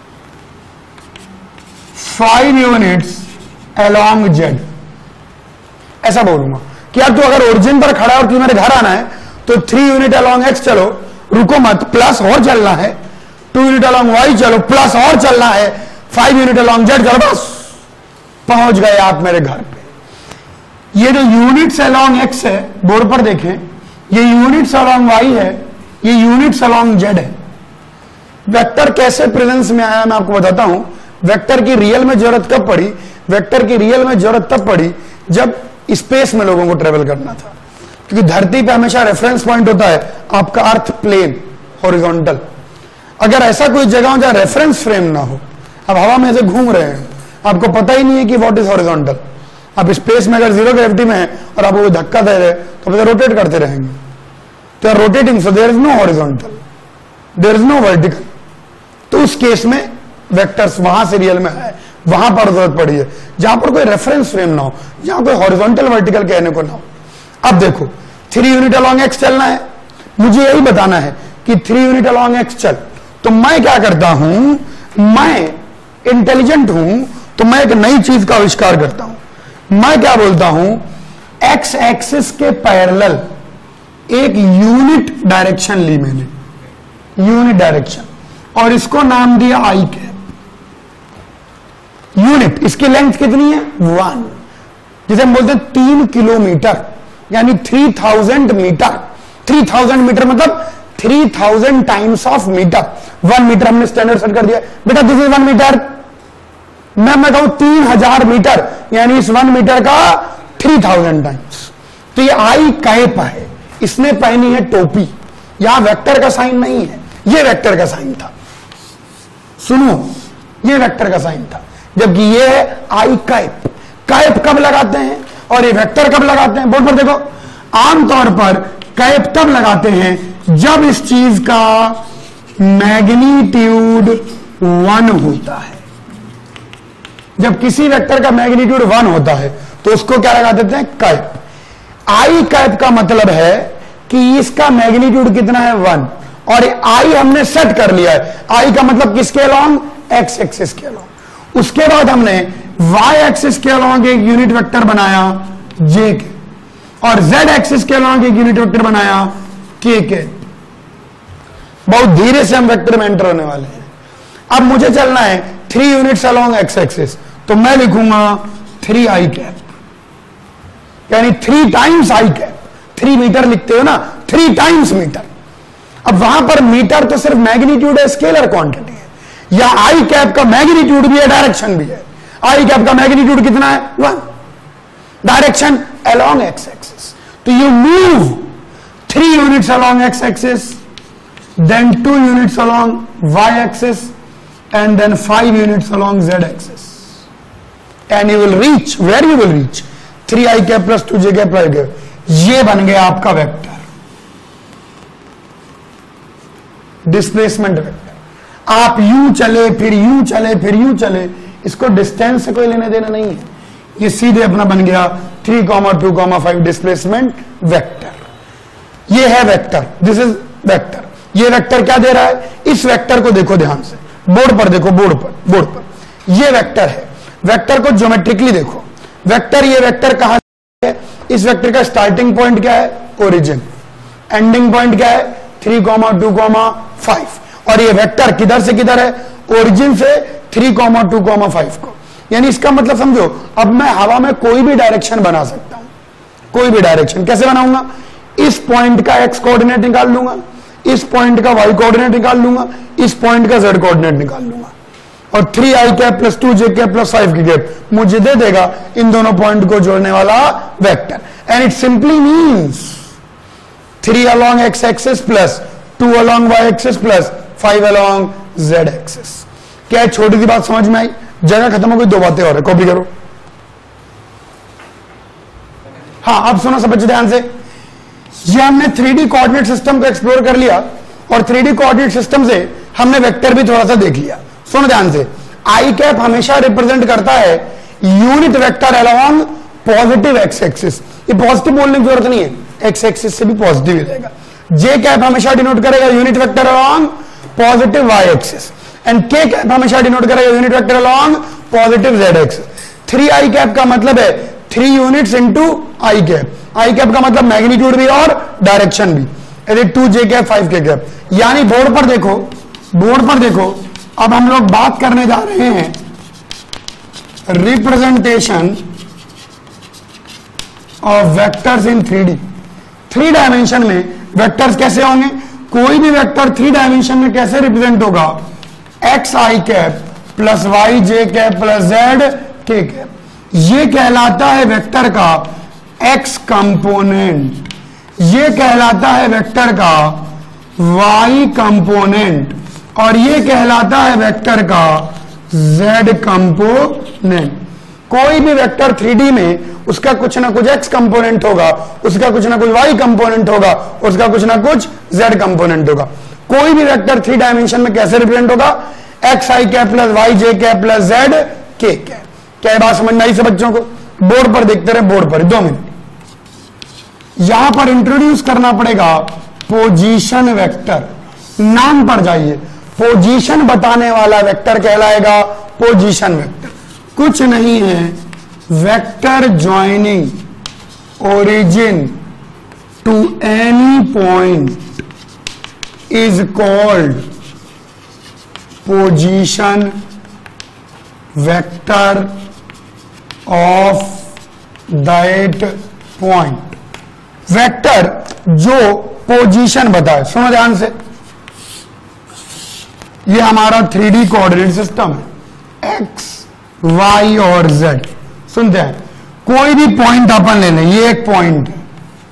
फाइव यूनिट्स अलोंग जेड। ऐसा बोलूंगा कि यार तू अगर ओरिजिन पर खड़ा है और तू मेरे घर आना है तो थ्री यूनिट अलोंग एक्स चलो, रुको मत, प्लस और चलना है, टू यूनिट अलोंग वाई चलो, प्लस और चलना है, फाइव यूनिट अलोंग जेड चलो, बस पहुंच गए आप मेरे घर पे। ये जो यूनिट्स अलोंग एक्स है, बोर्ड पर देखें, ये यूनिट्स अलोंग वाई है, ये यूनिट्स अलोंग जेड है। वेक्टर कैसे प्रेजेंस में आया मैं आपको बताता हूं। वेक्टर की रियल में जरूरत कब पड़ी? वेक्टर की रियल में जरूरत तब पड़ी जब स्पेस में लोगों को ट्रेवल करना था, क्योंकि धरती पे हमेशा रेफरेंस पॉइंट होता है आपका अर्थ प्लेन, हॉरिजॉन्टल। अगर ऐसा कोई जगह हो जहां रेफरेंस फ्रेम ना हो, अब हवा में ऐसे घूम रहे हैं, आपको पता ही नहीं है कि व्हाट इज हॉरिजॉन्टल। आप स्पेस में अगर जीरो ग्रेविटी में है और आप वो धक्का दे रहे तो आप रोटेट करते रहेंगे, तो rotating, so there is no horizontal, there is no vertical. तो उस केस में वेक्टर्स वहां से रियल में है, वहां पर जरूरत पड़ी है जहां पर कोई रेफरेंस फ्रेम ना हो, जहां कोई हॉरिजॉन्टल वर्टिकल कहने को ना हो। अब देखो थ्री यूनिट अलोंग एक्स चलना है, मुझे यही बताना है कि थ्री यूनिट अलोंग एक्स चल, तो मैं क्या करता हूं, मैं इंटेलिजेंट हूं, तो मैं एक नई चीज का आविष्कार करता हूं। मैं क्या बोलता हूं, एक्स एक्सिस के पैरेलल एक यूनिट डायरेक्शन ली मैंने, यूनिट डायरेक्शन, और इसको नाम दिया आई कैप। यूनिट, इसकी लेंथ कितनी है? वन, जिसे हम बोलते हैं तीन किलोमीटर, यानी three thousand metre. Three thousand metre मतलब three thousand times of metre. One metre हमने स्टैंडर्ड सेट कर दिया, बेटा दिस इज वन मीटर। मैं मैं कहूं तीन हजार मीटर, यानी इस वन मीटर का थ्री थाउजेंड टाइम्स। तो ये आई कैप है, इसने पहनी है टोपी। यहां वेक्टर का साइन नहीं है, ये वेक्टर का साइन था। सुनो, ये वेक्टर का साइन था, जबकि ये है आई कैप। कैप कब लगाते हैं और ये वेक्टर कब लगाते हैं? बोर्ड पर देखो, आमतौर पर कैप तब लगाते हैं जब इस चीज का मैग्नीट्यूड वन होता है। जब किसी वेक्टर का मैग्नीट्यूड वन होता है तो उसको क्या लगा देते हैं? कैप। आई कैप का मतलब है कि इसका मैग्नीट्यूड कितना है? वन, और आई हमने सेट कर लिया है। आई का मतलब किसके अलोंग? एक्स एक्सिस के अलोंग। उसके बाद हमने वाई एक्सिस के अलोंग एक यूनिट वेक्टर बनाया जे के, और जेड एक्सिस के अलोंग एक यूनिट वेक्टर बनाया के के। बहुत धीरे से हम वेक्टर में एंटर होने वाले हैं। अब मुझे चलना है three units along x axis, तो मैं लिखूंगा थ्री आई कैप, यानी three times i cap. Three metre लिखते हो ना, थ्री टाइम्स मीटर। अब वहां पर मीटर तो सिर्फ मैग्नीट्यूड है, स्केलर क्वांटिटी है, या आई कैप का मैग्नीट्यूड भी है, डायरेक्शन भी है। आई कैप का मैग्नीट्यूड कितना है? One. Direction along x axis, तो you move three units along x axis, then two units along y axis, and then five units along z axis, and you will reach, where you will reach three I cap plus two j cap plus I cap. ये बन गया आपका वेक्टर, डिस्प्लेसमेंट वेक्टर। आप यूं चले फिर यूं चले फिर यूं चले, इसको डिस्टेंस से कोई लेने देना नहीं है, ये सीधे अपना बन गया three comma two comma five displacement vector. ये है वेक्टर, दिस इज वेक्टर। ये वेक्टर क्या दे रहा है? इस वेक्टर को देखो ध्यान से, बोर्ड पर देखो, बोर्ड पर बोर्ड पर ये वेक्टर है। वेक्टर को ज्योमेट्रिकली देखो। वेक्टर, ये वेक्टर कहां से है? इस वेक्टर का स्टार्टिंग पॉइंट क्या है? ओरिजिन। एंडिंग पॉइंट क्या है? Three comma two comma five. और ये वेक्टर किधर से किधर है? ओरिजिन से three comma two comma five को। यानी इसका मतलब समझो, अब मैं हवा में कोई भी डायरेक्शन बना सकता हूं। कोई भी डायरेक्शन कैसे बनाऊंगा? इस पॉइंट का एक्स कोऑर्डिनेट निकाल लूंगा, इस पॉइंट का वाई कोऑर्डिनेट निकाल लूंगा, इस पॉइंट का जेड कोऑर्डिनेट निकाल लूंगा, और three i cap plus two j cap plus five k cap मुझे दे देगा इन दोनों पॉइंट को जोड़ने वाला vector. And it simply means three along x axis plus two along y axis plus five along z axis. क्या छोटी सी बात समझ में आई? जगह खत्म हो गई, दो बातें और है, कॉपी करो। हाँ, अब सुनो सब बच्चे ध्यान से। ये हमने थ्री डी कोऑर्डिनेट सिस्टम को एक्सप्लोर कर लिया, और थ्री डी कोऑर्डिनेट सिस्टम से हमने वेक्टर भी थोड़ा सा देख लिया। सुनो ध्यान से, आई कैप हमेशा रिप्रेजेंट करता है unit vector along positive x axis. ये पॉजिटिव बोलने की जरूरत नहीं है, एक्स एक्सिस से भी पॉजिटिव ही रहेगा। जे कैप हमेशा डिनोट करेगा unit vector along positive y axis, and k cap हमेशा डिनोट करेगा unit vector along positive z axis. Three i cap का मतलब है three units into i cap. I cap का मतलब मैग्नीट्यूड भी और डायरेक्शन भी, यदि two j cap five k cap. यानी बोर्ड पर देखो, बोर्ड पर देखो, अब हम लोग बात करने जा रहे हैं representation of vectors in three D. Three dimension में वेक्टर्स कैसे होंगे? कोई भी वेक्टर थ्री डायमेंशन में कैसे रिप्रेजेंट होगा? X i cap plus y j cap plus z k cap. ये कहलाता है वेक्टर का एक्स कंपोनेंट, ये कहलाता है वेक्टर का वाई कंपोनेंट, और ये कहलाता है वेक्टर का जेड कंपोनेंट। कोई भी वेक्टर थ्री डी में उसका कुछ ना कुछ एक्स कंपोनेंट होगा, उसका कुछ ना कुछ वाई कंपोनेंट होगा, उसका कुछ ना कुछ जेड कंपोनेंट होगा। कोई भी वेक्टर थ्री डायमेंशन में कैसे रिप्रेजेंट होगा? X i cap plus y j cap plus z k cap. क्या बात समझ में आई से बच्चों को? बोर्ड पर देखते रहे, बोर्ड पर दो मिनट। यहां पर इंट्रोड्यूस करना पड़ेगा पोजीशन वेक्टर। नाम पर जाइए, पोजीशन बताने वाला वेक्टर कहलाएगा पोजीशन वेक्टर। कुछ नहीं है, vector joining origin to any point is called position vector of that point. Vector जो पोजीशन बताए, सुनो ध्यान से, ये हमारा थ्री डी कोऑर्डिनेट सिस्टम है, एक्स वाई और जेड। सुनते हैं, कोई भी पॉइंट अपन ले लें, ये एक पॉइंट है,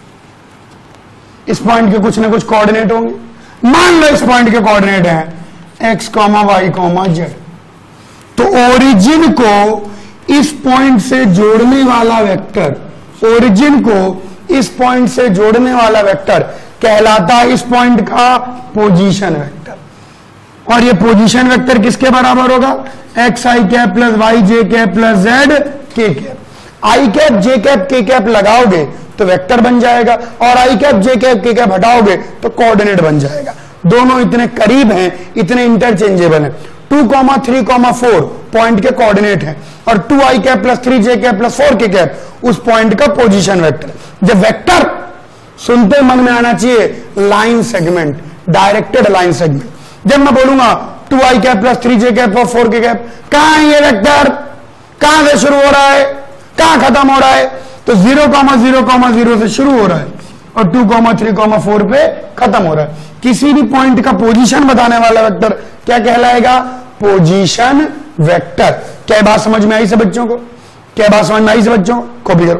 इस पॉइंट के कुछ ना कुछ कोऑर्डिनेट होंगे। मान लो इस पॉइंट के कोऑर्डिनेट हैं x comma y comma z, तो ओरिजिन को इस पॉइंट से जोड़ने वाला वेक्टर, ओरिजिन को इस पॉइंट से जोड़ने वाला वेक्टर कहलाता है इस पॉइंट का पोजीशन वेक्टर। और ये पोजीशन वेक्टर किसके बराबर होगा? X i cap plus y j cap plus z k cap. I cap j cap k cap लगाओगे तो वेक्टर बन जाएगा, और i cap j cap k cap हटाओगे तो कोऑर्डिनेट बन जाएगा। दोनों इतने करीब हैं, इतने इंटरचेंजेबल हैं। Two comma three comma four point के कोऑर्डिनेट हैं, और two i cap plus three j cap plus four k cap उस पॉइंट का पोजीशन वेक्टर। जब वेक्टर सुनते मन में आना चाहिए line segment, directed line segment. जब मैं बोलूंगा two i cap plus three j cap और फोर के कैप, कहां है ये वेक्टर? कहां से शुरू हो रहा है, कहां खत्म हो रहा है? तो zero comma zero comma zero से शुरू हो रहा है और two comma three comma four पे खत्म हो रहा है। किसी भी पॉइंट का पोजीशन बताने वाला वेक्टर क्या कहलाएगा? Position vector. क्या बात समझ में आई से बच्चों को? क्या बात समझ में आई से बच्चों को? कॉपी करो।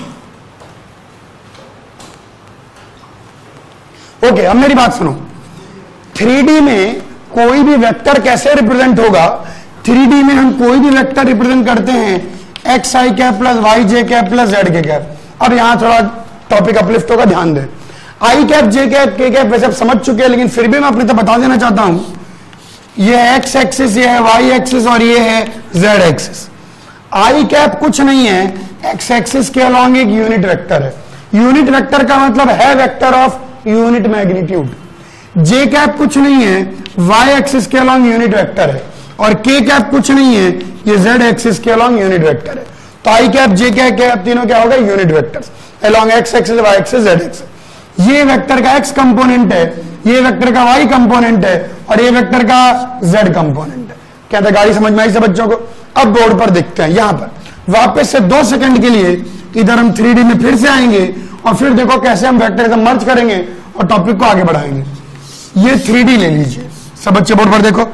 ओके, अब मेरी बात सुनो। थ्री डी में कोई भी वेक्टर कैसे रिप्रेजेंट होगा? थ्री डी में हम कोई भी वेक्टर रिप्रेजेंट करते हैं x i cap plus y j cap plus z k cap. अब यहां थोड़ा टॉपिक अपलिफ्ट होगा, ध्यान दें। I cap j cap k cap वैसे आप समझ चुके हैं, लेकिन फिर भी मैं अपने तो बता देना चाहता हूं। ये एक्स एक्सिस, ये है वाई एक्सिस और ये है जेड एक्सिस। आई कैप कुछ नहीं है, एक्स एक्सिस के अलॉन्ग एक यूनिट वेक्टर है। यूनिट वेक्टर का मतलब है vector of unit magnitude. J cap कुछ नहीं है, वाई एक्सिस के अलॉन्ग यूनिट वेक्टर है, और के कैप कुछ नहीं है, ये जेड एक्सिस के अलॉन्ग यूनिट वेक्टर है। तो आई कैप जे कैप तीनों क्या होगा? Unit vectors along x axis y axis Z axis. ये वेक्टर का एक्स कंपोनेंट है, ये वेक्टर का वाई कंपोनेंट है, और ये वेक्टर का जेड कंपोनेंट है। क्या था गाड़ी समझ में आई से बच्चों को? अब बोर्ड पर देखते हैं। यहां पर वापस से दो सेकंड के लिए इधर हम थ्री डी में फिर से आएंगे और फिर देखो कैसे हम वेक्टर एकदम मर्ज करेंगे और टॉपिक को आगे बढ़ाएंगे। ये थ्री डी ले लीजिए, सब बच्चे बोर्ड पर देखो।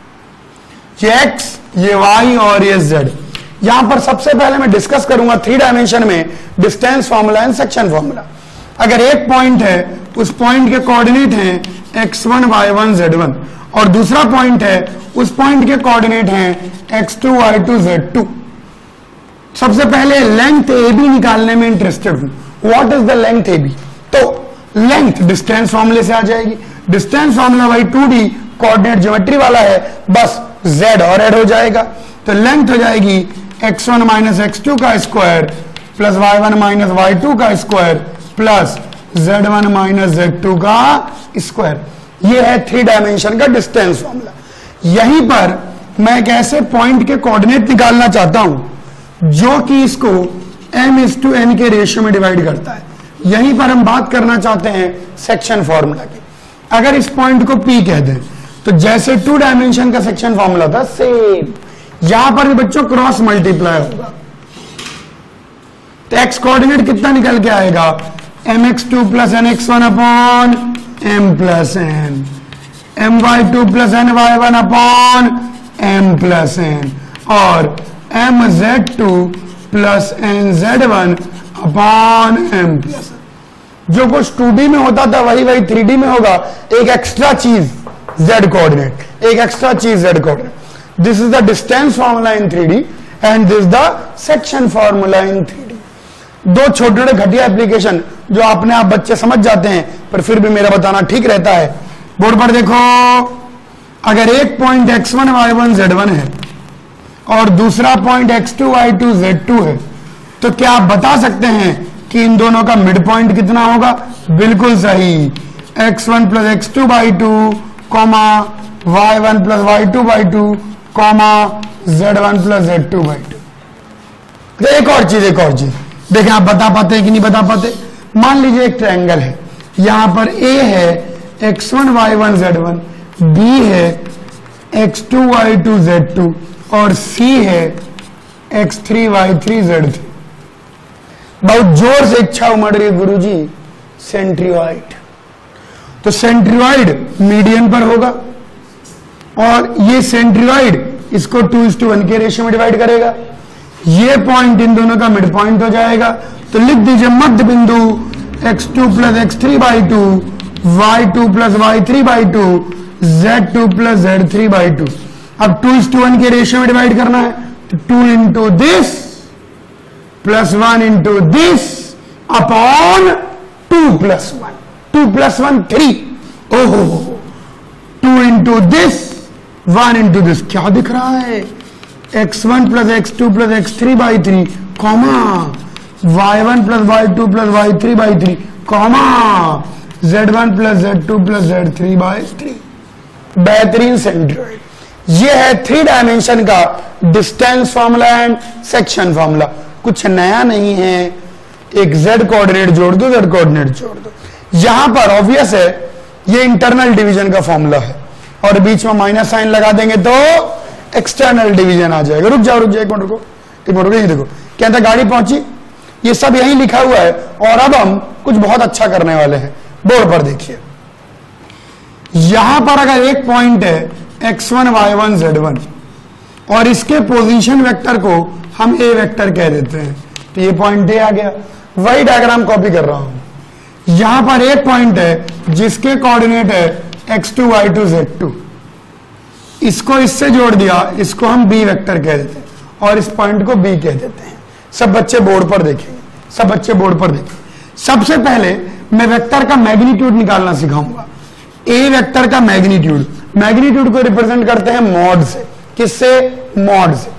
ये एक्स, ये वाई और ये जेड। यहां पर सबसे पहले मैं डिस्कस करूंगा थ्री डायमेंशन में distance formula and section formula. अगर एक पॉइंट है उस पॉइंट के कोऑर्डिनेट हैं x one y one z one, और दूसरा पॉइंट है उस पॉइंट के कोऑर्डिनेट हैं x two y two z two. सबसे पहले लेंथ ए बी निकालने में इंटरेस्टेड हूं। What is the length A B? तो लेंथ डिस्टेंस फॉर्मूले से आ जाएगी। डिस्टेंस फॉर्मूला भाई टू डी कोऑर्डिनेट ज्योमेट्री वाला है, बस z और ऐड हो जाएगा। तो लेंथ हो जाएगी x one minus x two का square plus y one minus y two का square plus z one minus z two का स्क्वायर। ये है थ्री डायमेंशन का डिस्टेंस फॉर्मूला। यहीं पर मैं एक ऐसे पॉइंट के कोऑर्डिनेट निकालना चाहता हूं जो कि इसको m इज टू n के रेशियो में डिवाइड करता है। यहीं पर हम बात करना चाहते हैं सेक्शन फॉर्मूला की। अगर इस पॉइंट को P कह दें तो जैसे टू डायमेंशन का सेक्शन फॉर्मूला था सेम यहां पर भी बच्चों क्रॉस मल्टीप्लाई होगा, तो एक्स कोऑर्डिनेट कितना निकल के आएगा, m x two plus n x one upon m plus n, m y two plus n y one upon m plus n, और m z two plus n z one upon m plus n. जो कुछ टू डी में होता था वही वही थ्री डी में होगा, एक एक्स्ट्रा चीज जेड कोऑर्डिनेट, एक एक्स्ट्रा चीज z coordinate. This is the distance formula in three D and this the section formula in three D. दो छोटे छोटे घटिया एप्लीकेशन जो अपने आप बच्चे समझ जाते हैं, पर फिर भी मेरा बताना ठीक रहता है। बोर्ड पर देखो, अगर एक point x one y one z one है और दूसरा point x two y two z two है, तो क्या आप बता सकते हैं कि इन दोनों का मिड पॉइंट कितना होगा? बिल्कुल सही, x one plus x two by two comma y one plus y two by two comma z one plus z two by two. एक और चीज एक और चीज देखें, आप बता पाते हैं कि नहीं बता पाते? मान लीजिए एक ट्रायंगल है, यहां पर ए है x one y one z one, B है x two y two z two और सी है x three y three z three. बहुत जोर से इच्छा उमड़ रही है गुरुजी, सेंट्रियोइड। तो सेंट्रियोइड मीडियन पर होगा और ये सेंट्रियोइड इसको टू इज टू वन के रेशियो में डिवाइड करेगा, ये पॉइंट इन दोनों का मिड पॉइंट हो जाएगा। तो लिख दीजिए मध्य बिंदु x two plus x three by two, y two plus y three by two, z two plus z three by two. अब टू इज टू वन के रेशियो में डिवाइड करना है, तो two into this plus one into this upon two plus one, two plus one three, ओहो, two into this one into this, क्या दिख रहा है? X one plus x two plus x three by three comma y one plus y two plus y three by three comma z one plus z two plus z three by three. बेहतरीन सेंट्रोइड। ये है थ्री डायमेंशन का distance formula and section formula, कुछ नया नहीं है। एक जेड कोऑर्डिनेट जोड़ दो, जेड कोऑर्डिनेट जोड़ दो। यहां पर ऑब्वियस है ये इंटरनल डिवीजन का फॉर्मूला है और बीच में माइनस साइन लगा देंगे तो एक्सटर्नल डिवीजन आ जाएगा। रुक जाओ रुक जाओ एक मिनट रुको, एक मिनट रुको, ये देखो क्या था, गाड़ी पहुंची, ये सब यहीं लिखा हुआ है और अब हम कुछ बहुत अच्छा करने वाले हैं। बोर्ड पर देखिए, यहां पर अगर एक पॉइंट है x one y one z one और इसके पोजीशन वेक्टर को हम ए वेक्टर कह देते हैं, तो ये पॉइंट ए आ गया। वही डायग्राम कॉपी कर रहा हूं। यहां पर एक पॉइंट है जिसके कोऑर्डिनेट है x two y two z two, इसको इससे जोड़ दिया, इसको हम बी वेक्टर कह देते हैं और इस पॉइंट को बी कह देते हैं। सब बच्चे बोर्ड पर देखेंगे, सब बच्चे बोर्ड पर देखेंगे। सबसे पहले मैं वेक्टर का मैग्नीट्यूड निकालना सिखाऊंगा। ए वेक्टर का मैग्नीट्यूड, मैग्नीट्यूड को रिप्रेजेंट करते हैं मॉड से। किससे? मॉड से।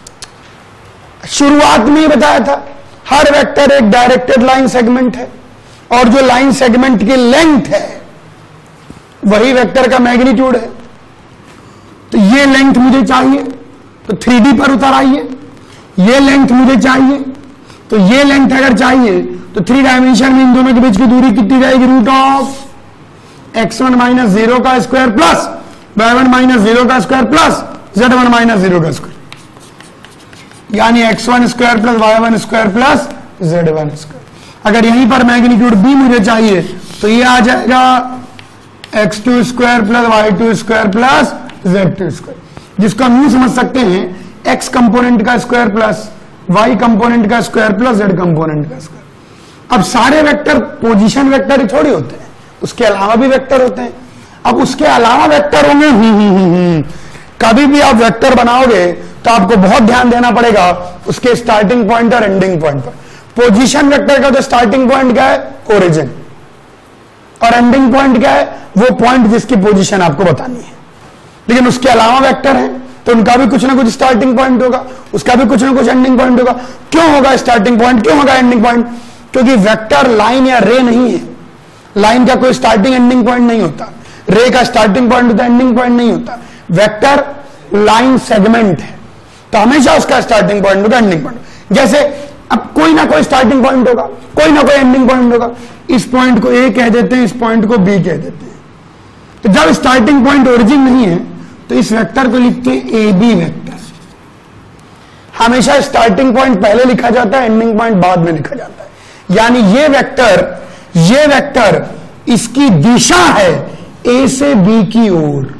शुरुआत में ही बताया था हर वेक्टर एक डायरेक्टेड लाइन सेगमेंट है और जो लाइन सेगमेंट की लेंथ है वही वेक्टर का मैग्नीट्यूड है। तो ये लेंथ मुझे चाहिए तो थ्री डी पर उतर आइए, ये लेंथ मुझे चाहिए तो ये लेंथ अगर चाहिए तो थ्री डायमेंशन में इन दोनों के बीच की दूरी कितनी जाएगी? Root of x one minus zero का square plus y one minus zero का square plus z one minus zero का स्क्वायर, यानी x one square plus y one square plus z one square. अगर यहीं पर मैग्नीट्यूड बी मुझे चाहिए तो ये आ जाएगा x two square plus y two square plus z two square, जिसको हम यूं समझ सकते हैं एक्स कंपोनेंट का स्क्वायर प्लस वाई कंपोनेंट का स्क्वायर प्लस जेड कंपोनेंट का स्क्वायर। अब सारे वेक्टर पोजीशन वेक्टर ही थोड़ी होते हैं, उसके अलावा भी वेक्टर होते हैं। अब उसके अलावा वेक्टर होंगे, हम्म हम्म हम्म कभी भी आप वेक्टर बनाओगे तो आपको बहुत ध्यान देना पड़ेगा उसके स्टार्टिंग पॉइंट और एंडिंग पॉइंट पर। पोजीशन वेक्टर का जो स्टार्टिंग पॉइंट क्या है? ओरिजिन, और एंडिंग पॉइंट क्या है? वो पॉइंट जिसकी पोजीशन आपको बतानी है। लेकिन उसके अलावा वेक्टर है तो उनका भी कुछ ना कुछ स्टार्टिंग पॉइंट होगा, उसका भी कुछ ना कुछ एंडिंग पॉइंट होगा। क्यों होगा स्टार्टिंग पॉइंट, क्यों होगा एंडिंग पॉइंट? क्योंकि वेक्टर लाइन या रे नहीं है। लाइन का कोई स्टार्टिंग एंडिंग पॉइंट नहीं होता, रे का स्टार्टिंग पॉइंट होता है, एंडिंग पॉइंट नहीं होता। वेक्टर लाइन सेगमेंट है तो हमेशा उसका स्टार्टिंग पॉइंट होगा, एंडिंग पॉइंट। जैसे अब कोई ना कोई स्टार्टिंग पॉइंट होगा, कोई ना कोई एंडिंग पॉइंट होगा। इस पॉइंट को ए कह देते हैं, इस पॉइंट को बी कह देते हैं। तो जब स्टार्टिंग पॉइंट ओरिजिन नहीं है तो इस वेक्टर को लिखते हैं ए बी वेक्टर। हमेशा स्टार्टिंग पॉइंट पहले लिखा जाता है, एंडिंग पॉइंट बाद में लिखा जाता है। यानी ये वेक्टर ये वेक्टर इसकी दिशा है ए से बी की ओर।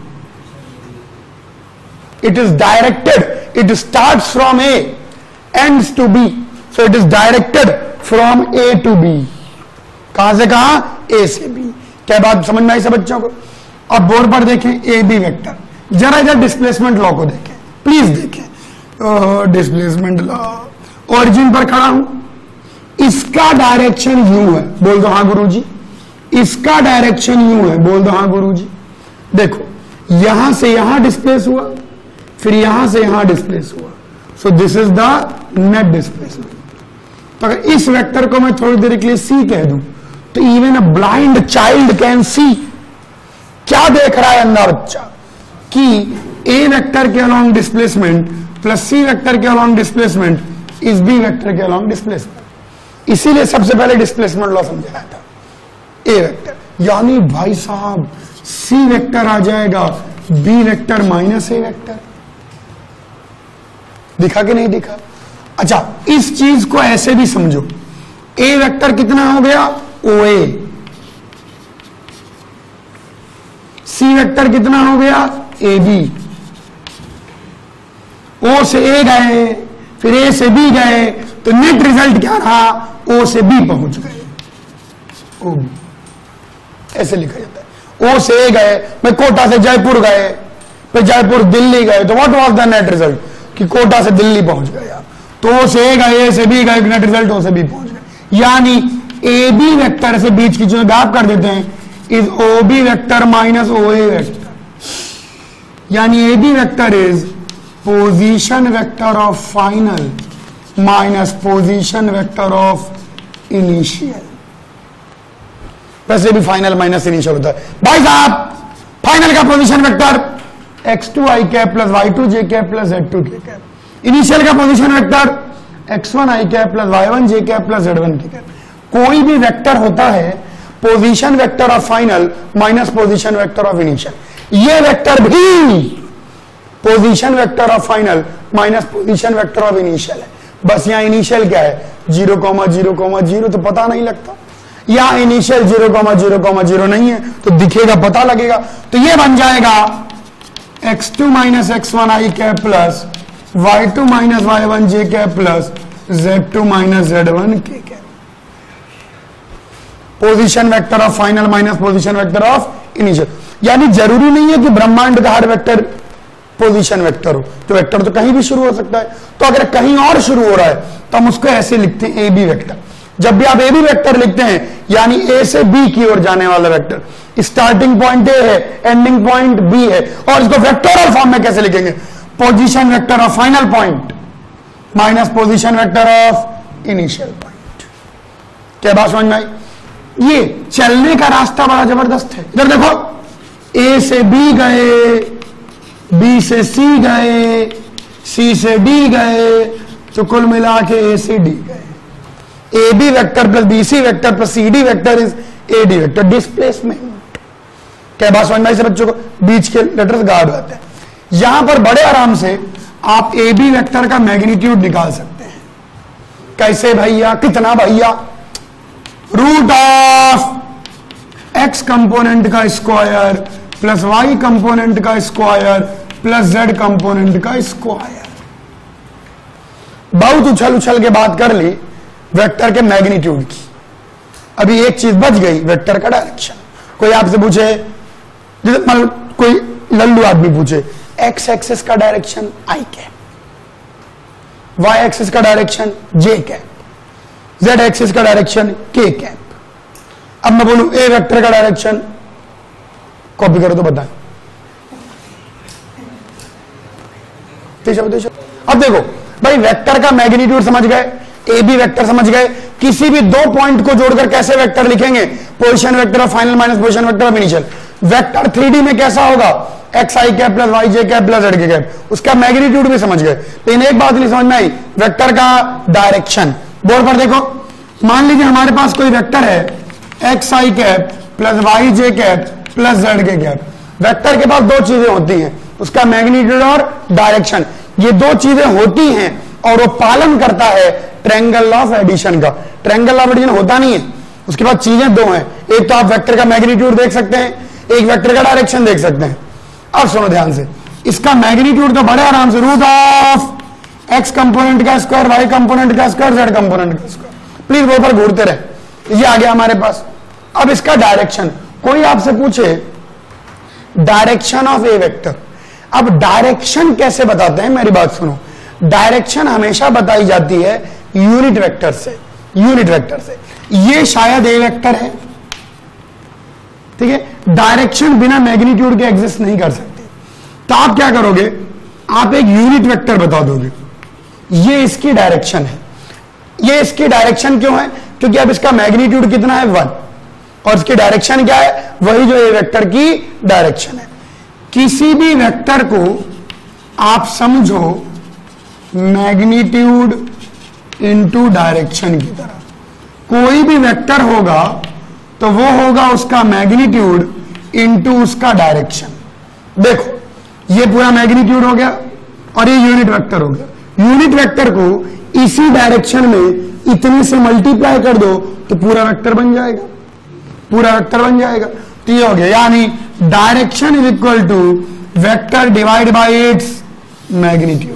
It is directed, it starts from A ends to B, so it is directed from A to B. कहां से कहां? ए से बी। क्या बात समझ में आई सब बच्चों को? अब बोर्ड पर देखें ए बी वेक्टर, जरा इधर डिस्प्लेसमेंट लॉ को देखें, प्लीज देखें। डिस्प्लेसमेंट लॉ, ओरिजिन पर खड़ा हूं, इसका डायरेक्शन यू है, बोल दो हाँ गुरुजी। इसका डायरेक्शन यू है, बोल दो हाँ गुरुजी। देखो यहां से यहां डिस्प्लेस हुआ, फिर यहां से यहां डिस्प्लेस हुआ, so this is the net displacement. तो अगर इस वेक्टर को मैं थोड़ी देर के लिए सी कह दूं तो even a blind child can see. क्या देख रहा है अंदर बच्चा? कि ए वेक्टर के अलोंग डिस्प्लेसमेंट प्लस सी वेक्टर के along displacement is B vector के अलोंग डिस्प्लेसमेंट। इसीलिए सबसे पहले डिस्प्लेसमेंट लॉ समझाया था, ए वेक्टर। यानी भाई साहब सी वेक्टर आ जाएगा b vector minus a vector. दिखा कि नहीं दिखा? अच्छा, इस चीज को ऐसे भी समझो, ए वेक्टर कितना हो गया? ओ ए। सी वेक्टर कितना हो गया? A B. ओ से ए गए, फिर ए से बी गए, तो नेट रिजल्ट क्या रहा? ओ से बी पहुंच गए, ओ बी। ऐसे लिखा जाता है। ओ से ए गए, मैं कोटा से जयपुर गए, फिर जयपुर दिल्ली गए, तो what was the net result? कि कोटा से दिल्ली पहुंच गए आप। तो ओ से ए गए, ए से बी गए, नेट रिजल्ट ओ से बी पहुंच गए। यानी ए बी वेक्टर से बीच की जो गैप कर देते हैं is O B vector minus O A vector. यानी A B vector is position vector of final minus position vector of initial. वैसे भी फाइनल माइनस इनिशियल होता है भाई साहब। फाइनल का position vector x two i cap plus y two j cap plus z two k cap. Initial का position vector x one i cap plus y one j cap plus z one k cap. कोई भी वेक्टर होता है position vector of final minus position vector of initial. ये वेक्टर भी position vector of final minus position vector of initial है। बस यहां इनिशियल क्या है? Zero comma zero comma zero, तो पता नहीं लगता। यहां initial zero comma zero comma zero नहीं है, तो दिखेगा, पता लगेगा। तो ये बन जाएगा x two minus x one i cap plus y two minus y one j cap plus z two minus z one k cap. Position vector of final minus position vector of initial. यानी जरूरी नहीं है कि ब्रह्मांड का हर वेक्टर पोजीशन वेक्टर हो, तो वेक्टर तो कहीं भी शुरू हो सकता है। तो अगर कहीं और शुरू हो रहा है तो हम उसको ऐसे लिखते हैं ए बी वेक्टर। जब भी आप ए बी वेक्टर लिखते हैं यानी ए से बी की ओर जाने वाला वेक्टर, स्टार्टिंग पॉइंट ए है, एंडिंग पॉइंट बी है। और इसको वेक्टोरल फॉर्म में कैसे लिखेंगे? Position vector of final point minus position vector of initial point. क्या बात समझ में आई? ये चलने का रास्ता बड़ा जबरदस्त है। इधर देखो, ए से बी गए, बी से सी गए, सी से डी गए, तो कुल मिला के ए से डी गए। A B vector plus B C vector plus C D vector is A D vector. Displacement. क्या बात समझ में आई से बच्चों को? बीच के लेटर्स गार्ड होते हैं। यहां पर बड़े आराम से आप ए बी वेक्टर का मैग्नीट्यूड निकाल सकते हैं। कैसे भैया? कितना भैया? रूट ऑफ एक्स कंपोनेंट का स्क्वायर प्लस वाई कंपोनेंट का स्क्वायर प्लस जेड कंपोनेंट का स्क्वायर। बहुत उछल उछल के बात कर ली वेक्टर के मैग्नीट्यूड की। अभी एक चीज बच गई, वेक्टर का डायरेक्शन। कोई आपसे पूछे, मतलब कोई लल्लू आदमी पूछे, एक्स एक्सिस का direction i cap, y axis का direction j cap, z axis का डायरेक्शन के कैप। अब मैं बोलूं ए वेक्टर का डायरेक्शन, कॉपी करो तो बताएं। अब देखो भाई, वेक्टर का मैग्नीट्यूड समझ गए, ए बी वेक्टर समझ गए। किसी भी दो पॉइंट को जोड़कर कैसे वेक्टर लिखेंगे? Position vector of final minus position vector of initial. Vector three D में कैसा होगा? X i cap plus y j cap plus z k cap. उसका मैग्नीट्यूड भी समझ गए। लेकिन एक बात नहीं समझ में आई, वेक्टर का डायरेक्शन। बोर्ड पर देखो, मान लीजिए हमारे पास कोई वेक्टर है x i cap plus y j cap plus z k cap. Vector के पास दो चीजें होती हैं, उसका मैग्नीट्यूड और डायरेक्शन। ये दो चीजें होती हैं, और वो पालन करता है ट्रायंगल ऑफ एडिशन का। ट्रायंगल ऑफ एडिशन होता नहीं है, उसके बाद चीजें दो हैं, एक तो आप वेक्टर का मैग्नीट्यूड देख सकते हैं, एक वेक्टर का डायरेक्शन देख सकते हैं। अब सुनो ध्यान से, इसका मैग्नीट्यूड तो बड़े आराम से रूट ऑफ एक्स कंपोनेंट का स्क्वायर, वाई कंपोनेंट का स्क्वायर, जेड कंपोनेंट का स्क्वायर। प्लीज वो पर घूरते रहे, ये आ गया हमारे पास। अब इसका डायरेक्शन, कोई आपसे पूछे डायरेक्शन ऑफ ए वेक्टर, अब डायरेक्शन कैसे बताते हैं, मेरी बात सुनो। डायरेक्शन हमेशा बताई जाती है यूनिट वेक्टर से, यूनिट वेक्टर से। ये शायद ए वेक्टर है, ठीक है। डायरेक्शन बिना मैग्नीट्यूड के एग्जिस्ट नहीं कर सकती। तो आप क्या करोगे, आप एक यूनिट वेक्टर बता दोगे, ये इसकी डायरेक्शन है। ये इसकी डायरेक्शन क्यों है, क्योंकि अब इसका मैग्नीट्यूड कितना है, वन, और इसकी डायरेक्शन क्या है, वही जो ए वेक्टर की डायरेक्शन है। किसी भी वेक्टर को आप समझो मैग्नीट्यूड इनटू डायरेक्शन की तरह। कोई भी वेक्टर होगा तो वो होगा उसका मैग्नीट्यूड इनटू उसका डायरेक्शन। देखो ये पूरा मैग्नीट्यूड हो गया और ये यूनिट वेक्टर हो गया। यूनिट वेक्टर को इसी डायरेक्शन में इतने से मल्टीप्लाई कर दो तो पूरा वेक्टर बन जाएगा, पूरा वेक्टर बन जाएगा। तो ये हो गया, यानी direction is equal to vector divide by its magnitude.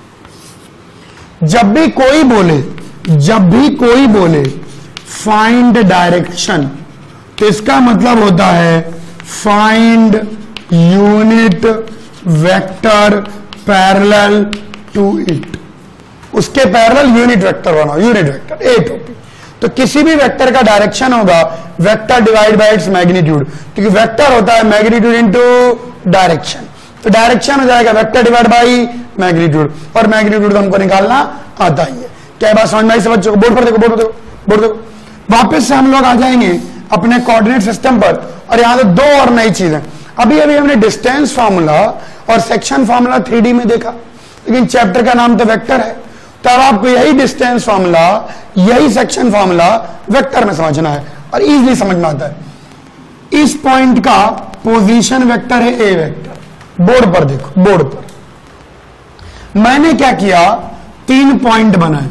जब भी कोई बोले, जब भी कोई बोले फाइंड डायरेक्शन, तो इसका मतलब होता है find unit vector parallel to it. उसके पैरेलल यूनिट वेक्टर बनाओ, unit vector a to p. तो किसी भी वेक्टर का डायरेक्शन होगा vector divide by its magnitude, क्योंकि वेक्टर होता है मैग्नीट्यूड इनटू डायरेक्शन। तो डायरेक्शन हो जाएगा वेक्टर डिवाइड बाय मैग्नीट्यूड, और मैग्नीट्यूड तो हमको निकालना आता ही है। क्या बात समझ में आई सब बच्चों को? बोर्ड पर देखो, बोर्ड पर देखो, बोर्ड देखो। वापस से हम लोग आ जाएंगे अपने कोऑर्डिनेट सिस्टम पर, और यहां से दो और नई चीजें। अभी अभी हमने डिस्टेंस फार्मूला और सेक्शन फार्मूला थ्री डी में देखा, लेकिन चैप्टर का नाम तो वेक्टर है, तो अब आपको यही डिस्टेंस फार्मूला, यही सेक्शन फार्मूला वेक्टर में समझना है, और इजीली समझ में आता है। इस पॉइंट का पोजीशन वेक्टर है ए वेक्टर। बोर्ड पर देखो, बोर्ड पर मैंने क्या किया, तीन पॉइंट बनाए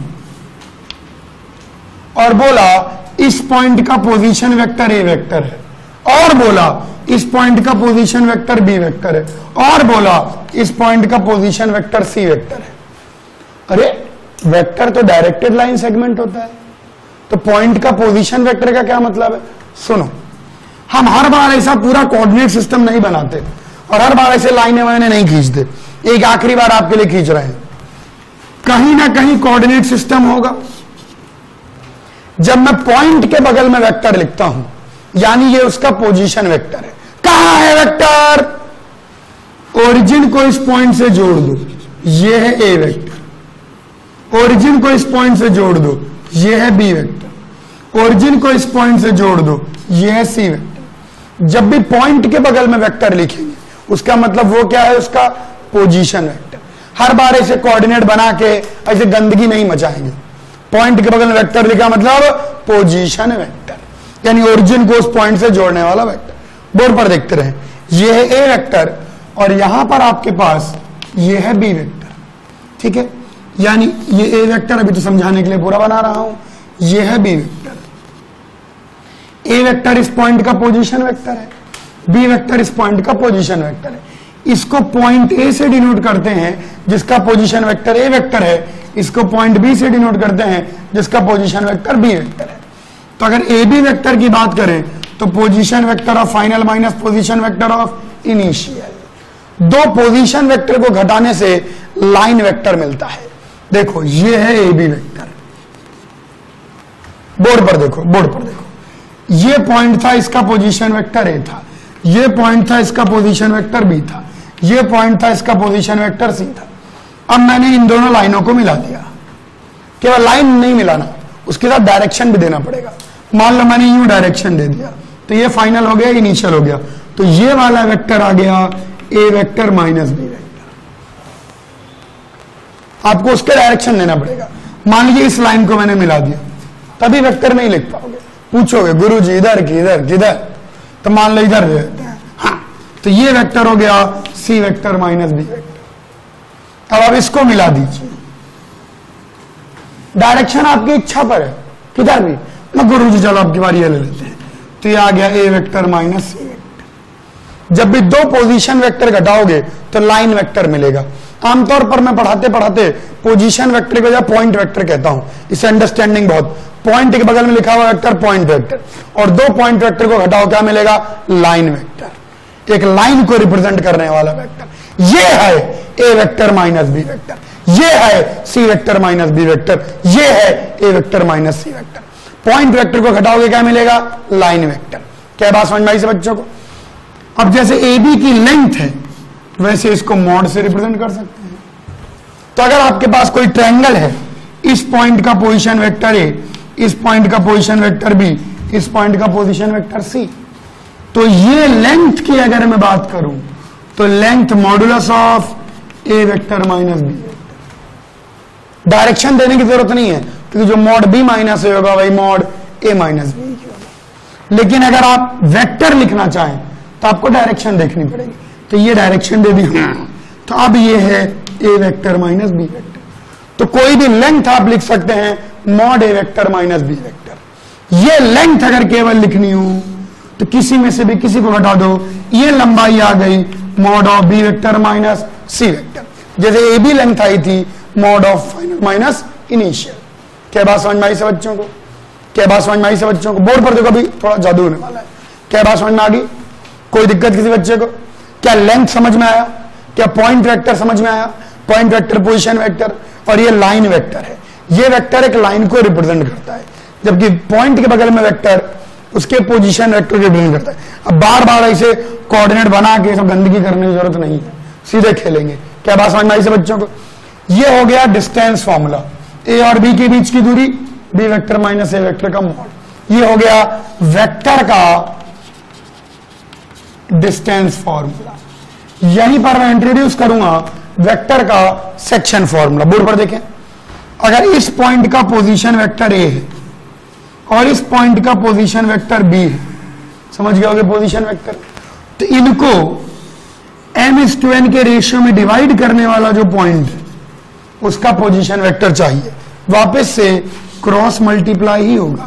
और बोला इस पॉइंट का पोजीशन वेक्टर ए वेक्टर है, और बोला इस पॉइंट का पोजीशन वेक्टर बी वेक्टर है, और बोला इस पॉइंट का पोजीशन वेक्टर सी वेक्टर है। अरे वेक्टर तो डायरेक्टेड लाइन सेगमेंट होता है, तो पॉइंट का पोजीशन वेक्टर का क्या मतलब है? सुनो, हम हर बार ऐसा पूरा कोऑर्डिनेट सिस्टम नहीं बनाते और हर बार ऐसे लाइनें वाइनें नहीं खींचते। एक आखिरी बार आपके लिए खींच रहे हैं। कहीं ना कहीं कोऑर्डिनेट सिस्टम होगा। जब मैं पॉइंट के बगल में वेक्टर लिखता हूं, यानी ये उसका पोजीशन वेक्टर है। कहां है वेक्टर? ओरिजिन को इस पॉइंट से जोड़ दो, ये है ए वेक्टर। ओरिजिन को इस पॉइंट से जोड़ दो, ये है बी वेक्टर। ओरिजिन को इस पॉइंट से जोड़ दो, ये है सी वेक्टर। जब भी पॉइंट के बगल में वेक्टर लिखेंगे, उसका मतलब वो क्या है, उसका पोजीशन वेक्टर। हर बार ऐसे कोऑर्डिनेट बना के ऐसे गंदगी नहीं मचाएंगे। पॉइंट के बगल में वेक्टर लिखा मतलब पोजीशन वेक्टर, यानी ओरिजिन को उस पॉइंट से जोड़ने वाला वेक्टर। बोर्ड पर देखते रहे, ये है ए वेक्टर और यहां पर आपके पास ये है बी वेक्टर, ठीक है। यानी ये ए वेक्टर अभी तो समझाने के लिए पूरा बना रहा हूं, ये है बी वेक्टर। ए वेक्टर इस पॉइंट का पोजीशन वेक्टर है, बी वेक्टर इस पॉइंट का पोजीशन वेक्टर है। इसको पॉइंट ए से डिनोट करते हैं जिसका पोजीशन वेक्टर ए वेक्टर है, इसको पॉइंट बी से डिनोट करते हैं जिसका पोजीशन वेक्टर बी वेक्टर है। तो अगर ए बी वेक्टर की बात करें तो position vector of final minus position vector of initial. दो पोजीशन वेक्टर को घटाने से लाइन वेक्टर मिलता है। देखो ये है ए बी वेक्टर, बोर्ड पर देखो, बोर्ड पर देखो, ये पॉइंट था, इसका पोजीशन वेक्टर ए था, ये पॉइंट था, इसका पोजीशन वेक्टर बी था, ये पॉइंट था, इसका पोजीशन वेक्टर सी था। अब मैंने इन दोनों लाइनों को मिला दिया। केवल लाइन नहीं मिलाना, उसके साथ डायरेक्शन भी देना पड़ेगा। मान लो मैंने यू डायरेक्शन दे दिया, तो ये फाइनल हो गया, इनिशियल हो गया, तो ये वाला वेक्टर आ गया a vector minus b vector. आपको उसके डायरेक्शन देना पड़ेगा। मान लीजिए इस लाइन को मैंने मिला दिया, तभी वेक्टर नहीं लिख पाओगे। पूछोगे गुरु जी इधर किधर किधर, तो मान लो इधर दे देते हैं, हाँ, तो ये वेक्टर हो गया c vector minus b vector. अब आप इसको मिला दीजिए, डायरेक्शन आपकी इच्छा पर है, किधर भी। मैं गुरु जी चलो आपकी बारी ये ले लेते हैं, तो ये आ गया a vector minus c vector. जब भी दो पोजीशन वेक्टर घटाओगे तो लाइन वेक्टर मिलेगा। आमतौर पर मैं पढ़ाते पढ़ाते पोजीशन वेक्टर को या पॉइंट वेक्टर कहता हूं, इसे अंडरस्टैंडिंग बहुत। पॉइंट के बगल में लिखा हुआ वेक्टर पॉइंट वेक्टर, और दो पॉइंट वेक्टर को घटाओ क्या मिलेगा, लाइन वेक्टर, एक लाइन को रिप्रेजेंट करने वाला वेक्टर। ये है a vector minus b vector, ये है c vector minus b vector, ये है a vector minus c vector. Point vector को घटाओगे क्या मिलेगा, लाइन वेक्टर। क्या बात समझ में आई से बच्चों को? अब जैसे ए बी की लेंथ है वैसे इसको मॉड से रिप्रेजेंट कर सकते हैं। तो अगर आपके पास कोई ट्रायंगल है, इस पॉइंट का पोजीशन वेक्टर ए, इस पॉइंट का पोजीशन वेक्टर बी, इस पॉइंट का पोजीशन वेक्टर सी, तो ये लेंथ की अगर मैं बात करूं तो length modulus of a vector minus b vector. Direction देने की जरूरत नहीं है क्योंकि जो मॉड बी माइनस ए होगा वही मॉड ए माइनस बी होगा। लेकिन अगर आप वेक्टर लिखना चाहें तो आपको डायरेक्शन देखनी पड़ेगी, तो ये डायरेक्शन दे दी, तो अब ये है a vector minus b vector. तो कोई भी लेंथ आप लिख सकते हैं mod a vector minus b vector. ये लेंथ अगर केवल लिखनी हो तो किसी में से भी किसी को घटा दो, ये लंबाई आ गई mod of b vector minus c vector. जैसे ए बी लेंथ आई थी mod of final minus initial. क्या बात समझ में आई से बच्चों को? क्या बात समझ में आई से बच्चों को? बोर्ड पर देखो अभी थोड़ा जादू होने वाला है। क्या बात समझ में आ गई? कोई दिक्कत किसी बच्चे को? क्या लेंथ समझ में आया? क्या पॉइंट वेक्टर समझ में आया? पॉइंट वेक्टर, पोजीशन वेक्टर, और ये लाइन वेक्टर है। ये वेक्टर एक लाइन को रिप्रेजेंट करता है, जबकि पॉइंट के बगल में वेक्टर उसके पोजीशन वेक्टर को रिप्रेजेंट करता है। अब बार बार ऐसे कोऑर्डिनेट बना के सब गंदगी करने की जरूरत नहीं है, सीधे खेलेंगे। क्या बात समझ में आई से बच्चों को? ये हो गया डिस्टेंस फॉर्मूला, ए और बी के बीच की दूरी, b vector minus a vector का मॉड। ये हो गया वेक्टर का डिस्टेंस फॉर्मूला। यहीं पर मैं इंट्रोड्यूस करूंगा वेक्टर का सेक्शन फॉर्मूला। बोर्ड पर देखें, अगर इस पॉइंट का पोजीशन वेक्टर ए है और इस पॉइंट का पोजीशन वेक्टर बी है, समझ गए होगे पोजीशन वेक्टर, तो इनको एम इस टू एन के रेशियो में डिवाइड करने वाला जो पॉइंट है उसका पोजीशन वेक्टर चाहिए। वापस से क्रॉस मल्टीप्लाई ही होगा,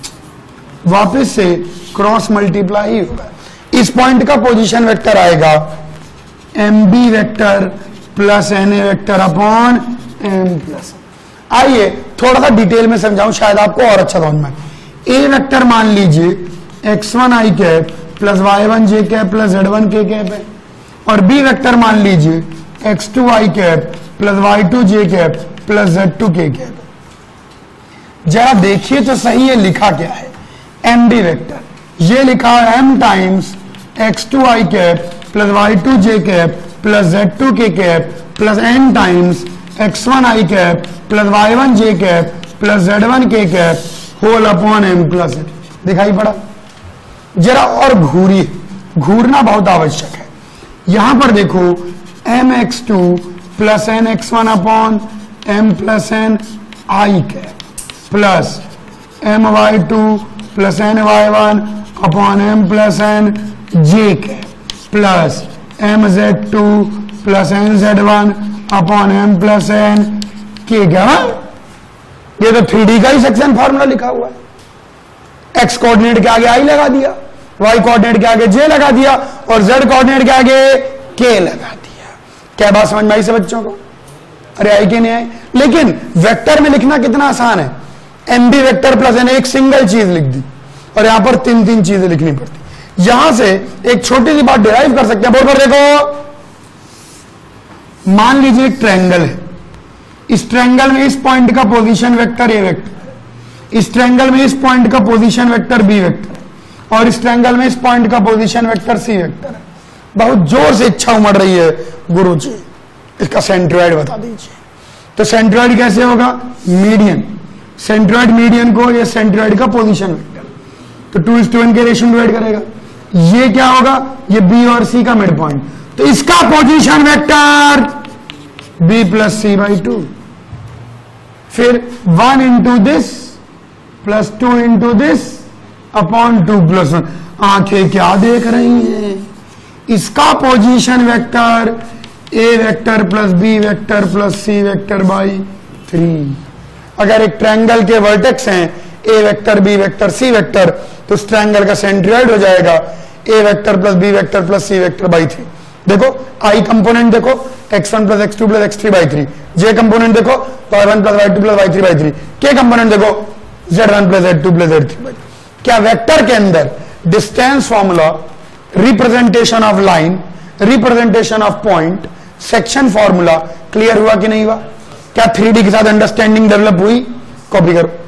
वापस से क्रॉस मल्टीप्लाई ही होगा। इस पॉइंट का पोजीशन वेक्टर आएगा m b vector plus n a vector upon m plus. आइए थोड़ा सा डिटेल में समझाऊं, शायद आपको और अच्छा समझ में। ए वेक्टर मान लीजिए x one i cap plus y one j cap plus z one k cap है, और बी वेक्टर मान लीजिए x two i cap plus y two j cap plus z two k cap. जरा देखिए तो सही ये लिखा क्या है, एम बी वेक्टर। ये लिखा है m times x two i cap plus y two j cap plus z two k cap plus n times x one i cap plus y one j cap plus z one k cap whole upon m plus n. दिखाई पड़ा? जरा और घूरिए, घूरना बहुत आवश्यक है। यहां पर देखो m x two plus n x one upon m plus n i cap plus m y two plus n y one upon m plus n j cap plus m z two plus n z one upon m plus n k cap. ये तो थ्री डी का ही सेक्शन फॉर्मूला लिखा हुआ है। एक्स कोऑर्डिनेट के आगे आई लगा दिया, वाई कोऑर्डिनेट के आगे जे लगा दिया, और जेड कोऑर्डिनेट के आगे के लगा दिया। क्या बात समझ में आई से बच्चों को? अरे आई के नहीं आई? लेकिन वेक्टर में लिखना कितना आसान है। M b vector plus n, एक सिंगल चीज लिख दी, और यहां पर तीन तीन चीजें लिखनी पड़ती। यहां से एक छोटी सी बात डिराइव कर सकते हैं। बोर्ड पर देखो, मान लीजिए एक ट्रायंगल है, इस ट्रायंगल में इस पॉइंट का पोजीशन वेक्टर ए वेक्टर, इस ट्रायंगल में इस पॉइंट का पोजीशन वेक्टर बी वेक्टर, और इस ट्रायंगल में इस पॉइंट का पोजीशन वेक्टर सी वेक्टर है। बहुत जोर से इच्छा उमड़ रही है, गुरु जी इसका सेंट्रोइड बता दीजिए। तो सेंट्रोइड कैसे होगा? मीडियन। सेंट्रोइड मीडियन को ये सेंट्रोइड का पोजीशन वेक्टर, तो टू इज टू एन के रेशियो डिवाइड करेगा। ये क्या होगा? ये बी और सी का मिड पॉइंट, तो इसका position vector b plus c by two. फिर one into this plus two into this upon two plus one. आंखें क्या देख रही हैं? इसका position vector a vector plus B vector plus C vector by three. अगर एक ट्रायंगल के वर्टेक्स हैं a vector b vector c vector, तो उस ट्रायंगल का सेंट्रोइड हो जाएगा a vector plus B vector plus C vector by three. देखो आई कंपोनेंट देखो x one plus x two plus x three by three, j component देखो y one plus y two plus y three by three, k component देखो z one plus z two plus z three by three. क्या वेक्टर के अंदर distance formula, representation of line, representation of point, section formula clear हुआ कि नहीं हुआ? क्या थ्री डी के साथ अंडरस्टैंडिंग डेवलप हुई? कॉपी करो।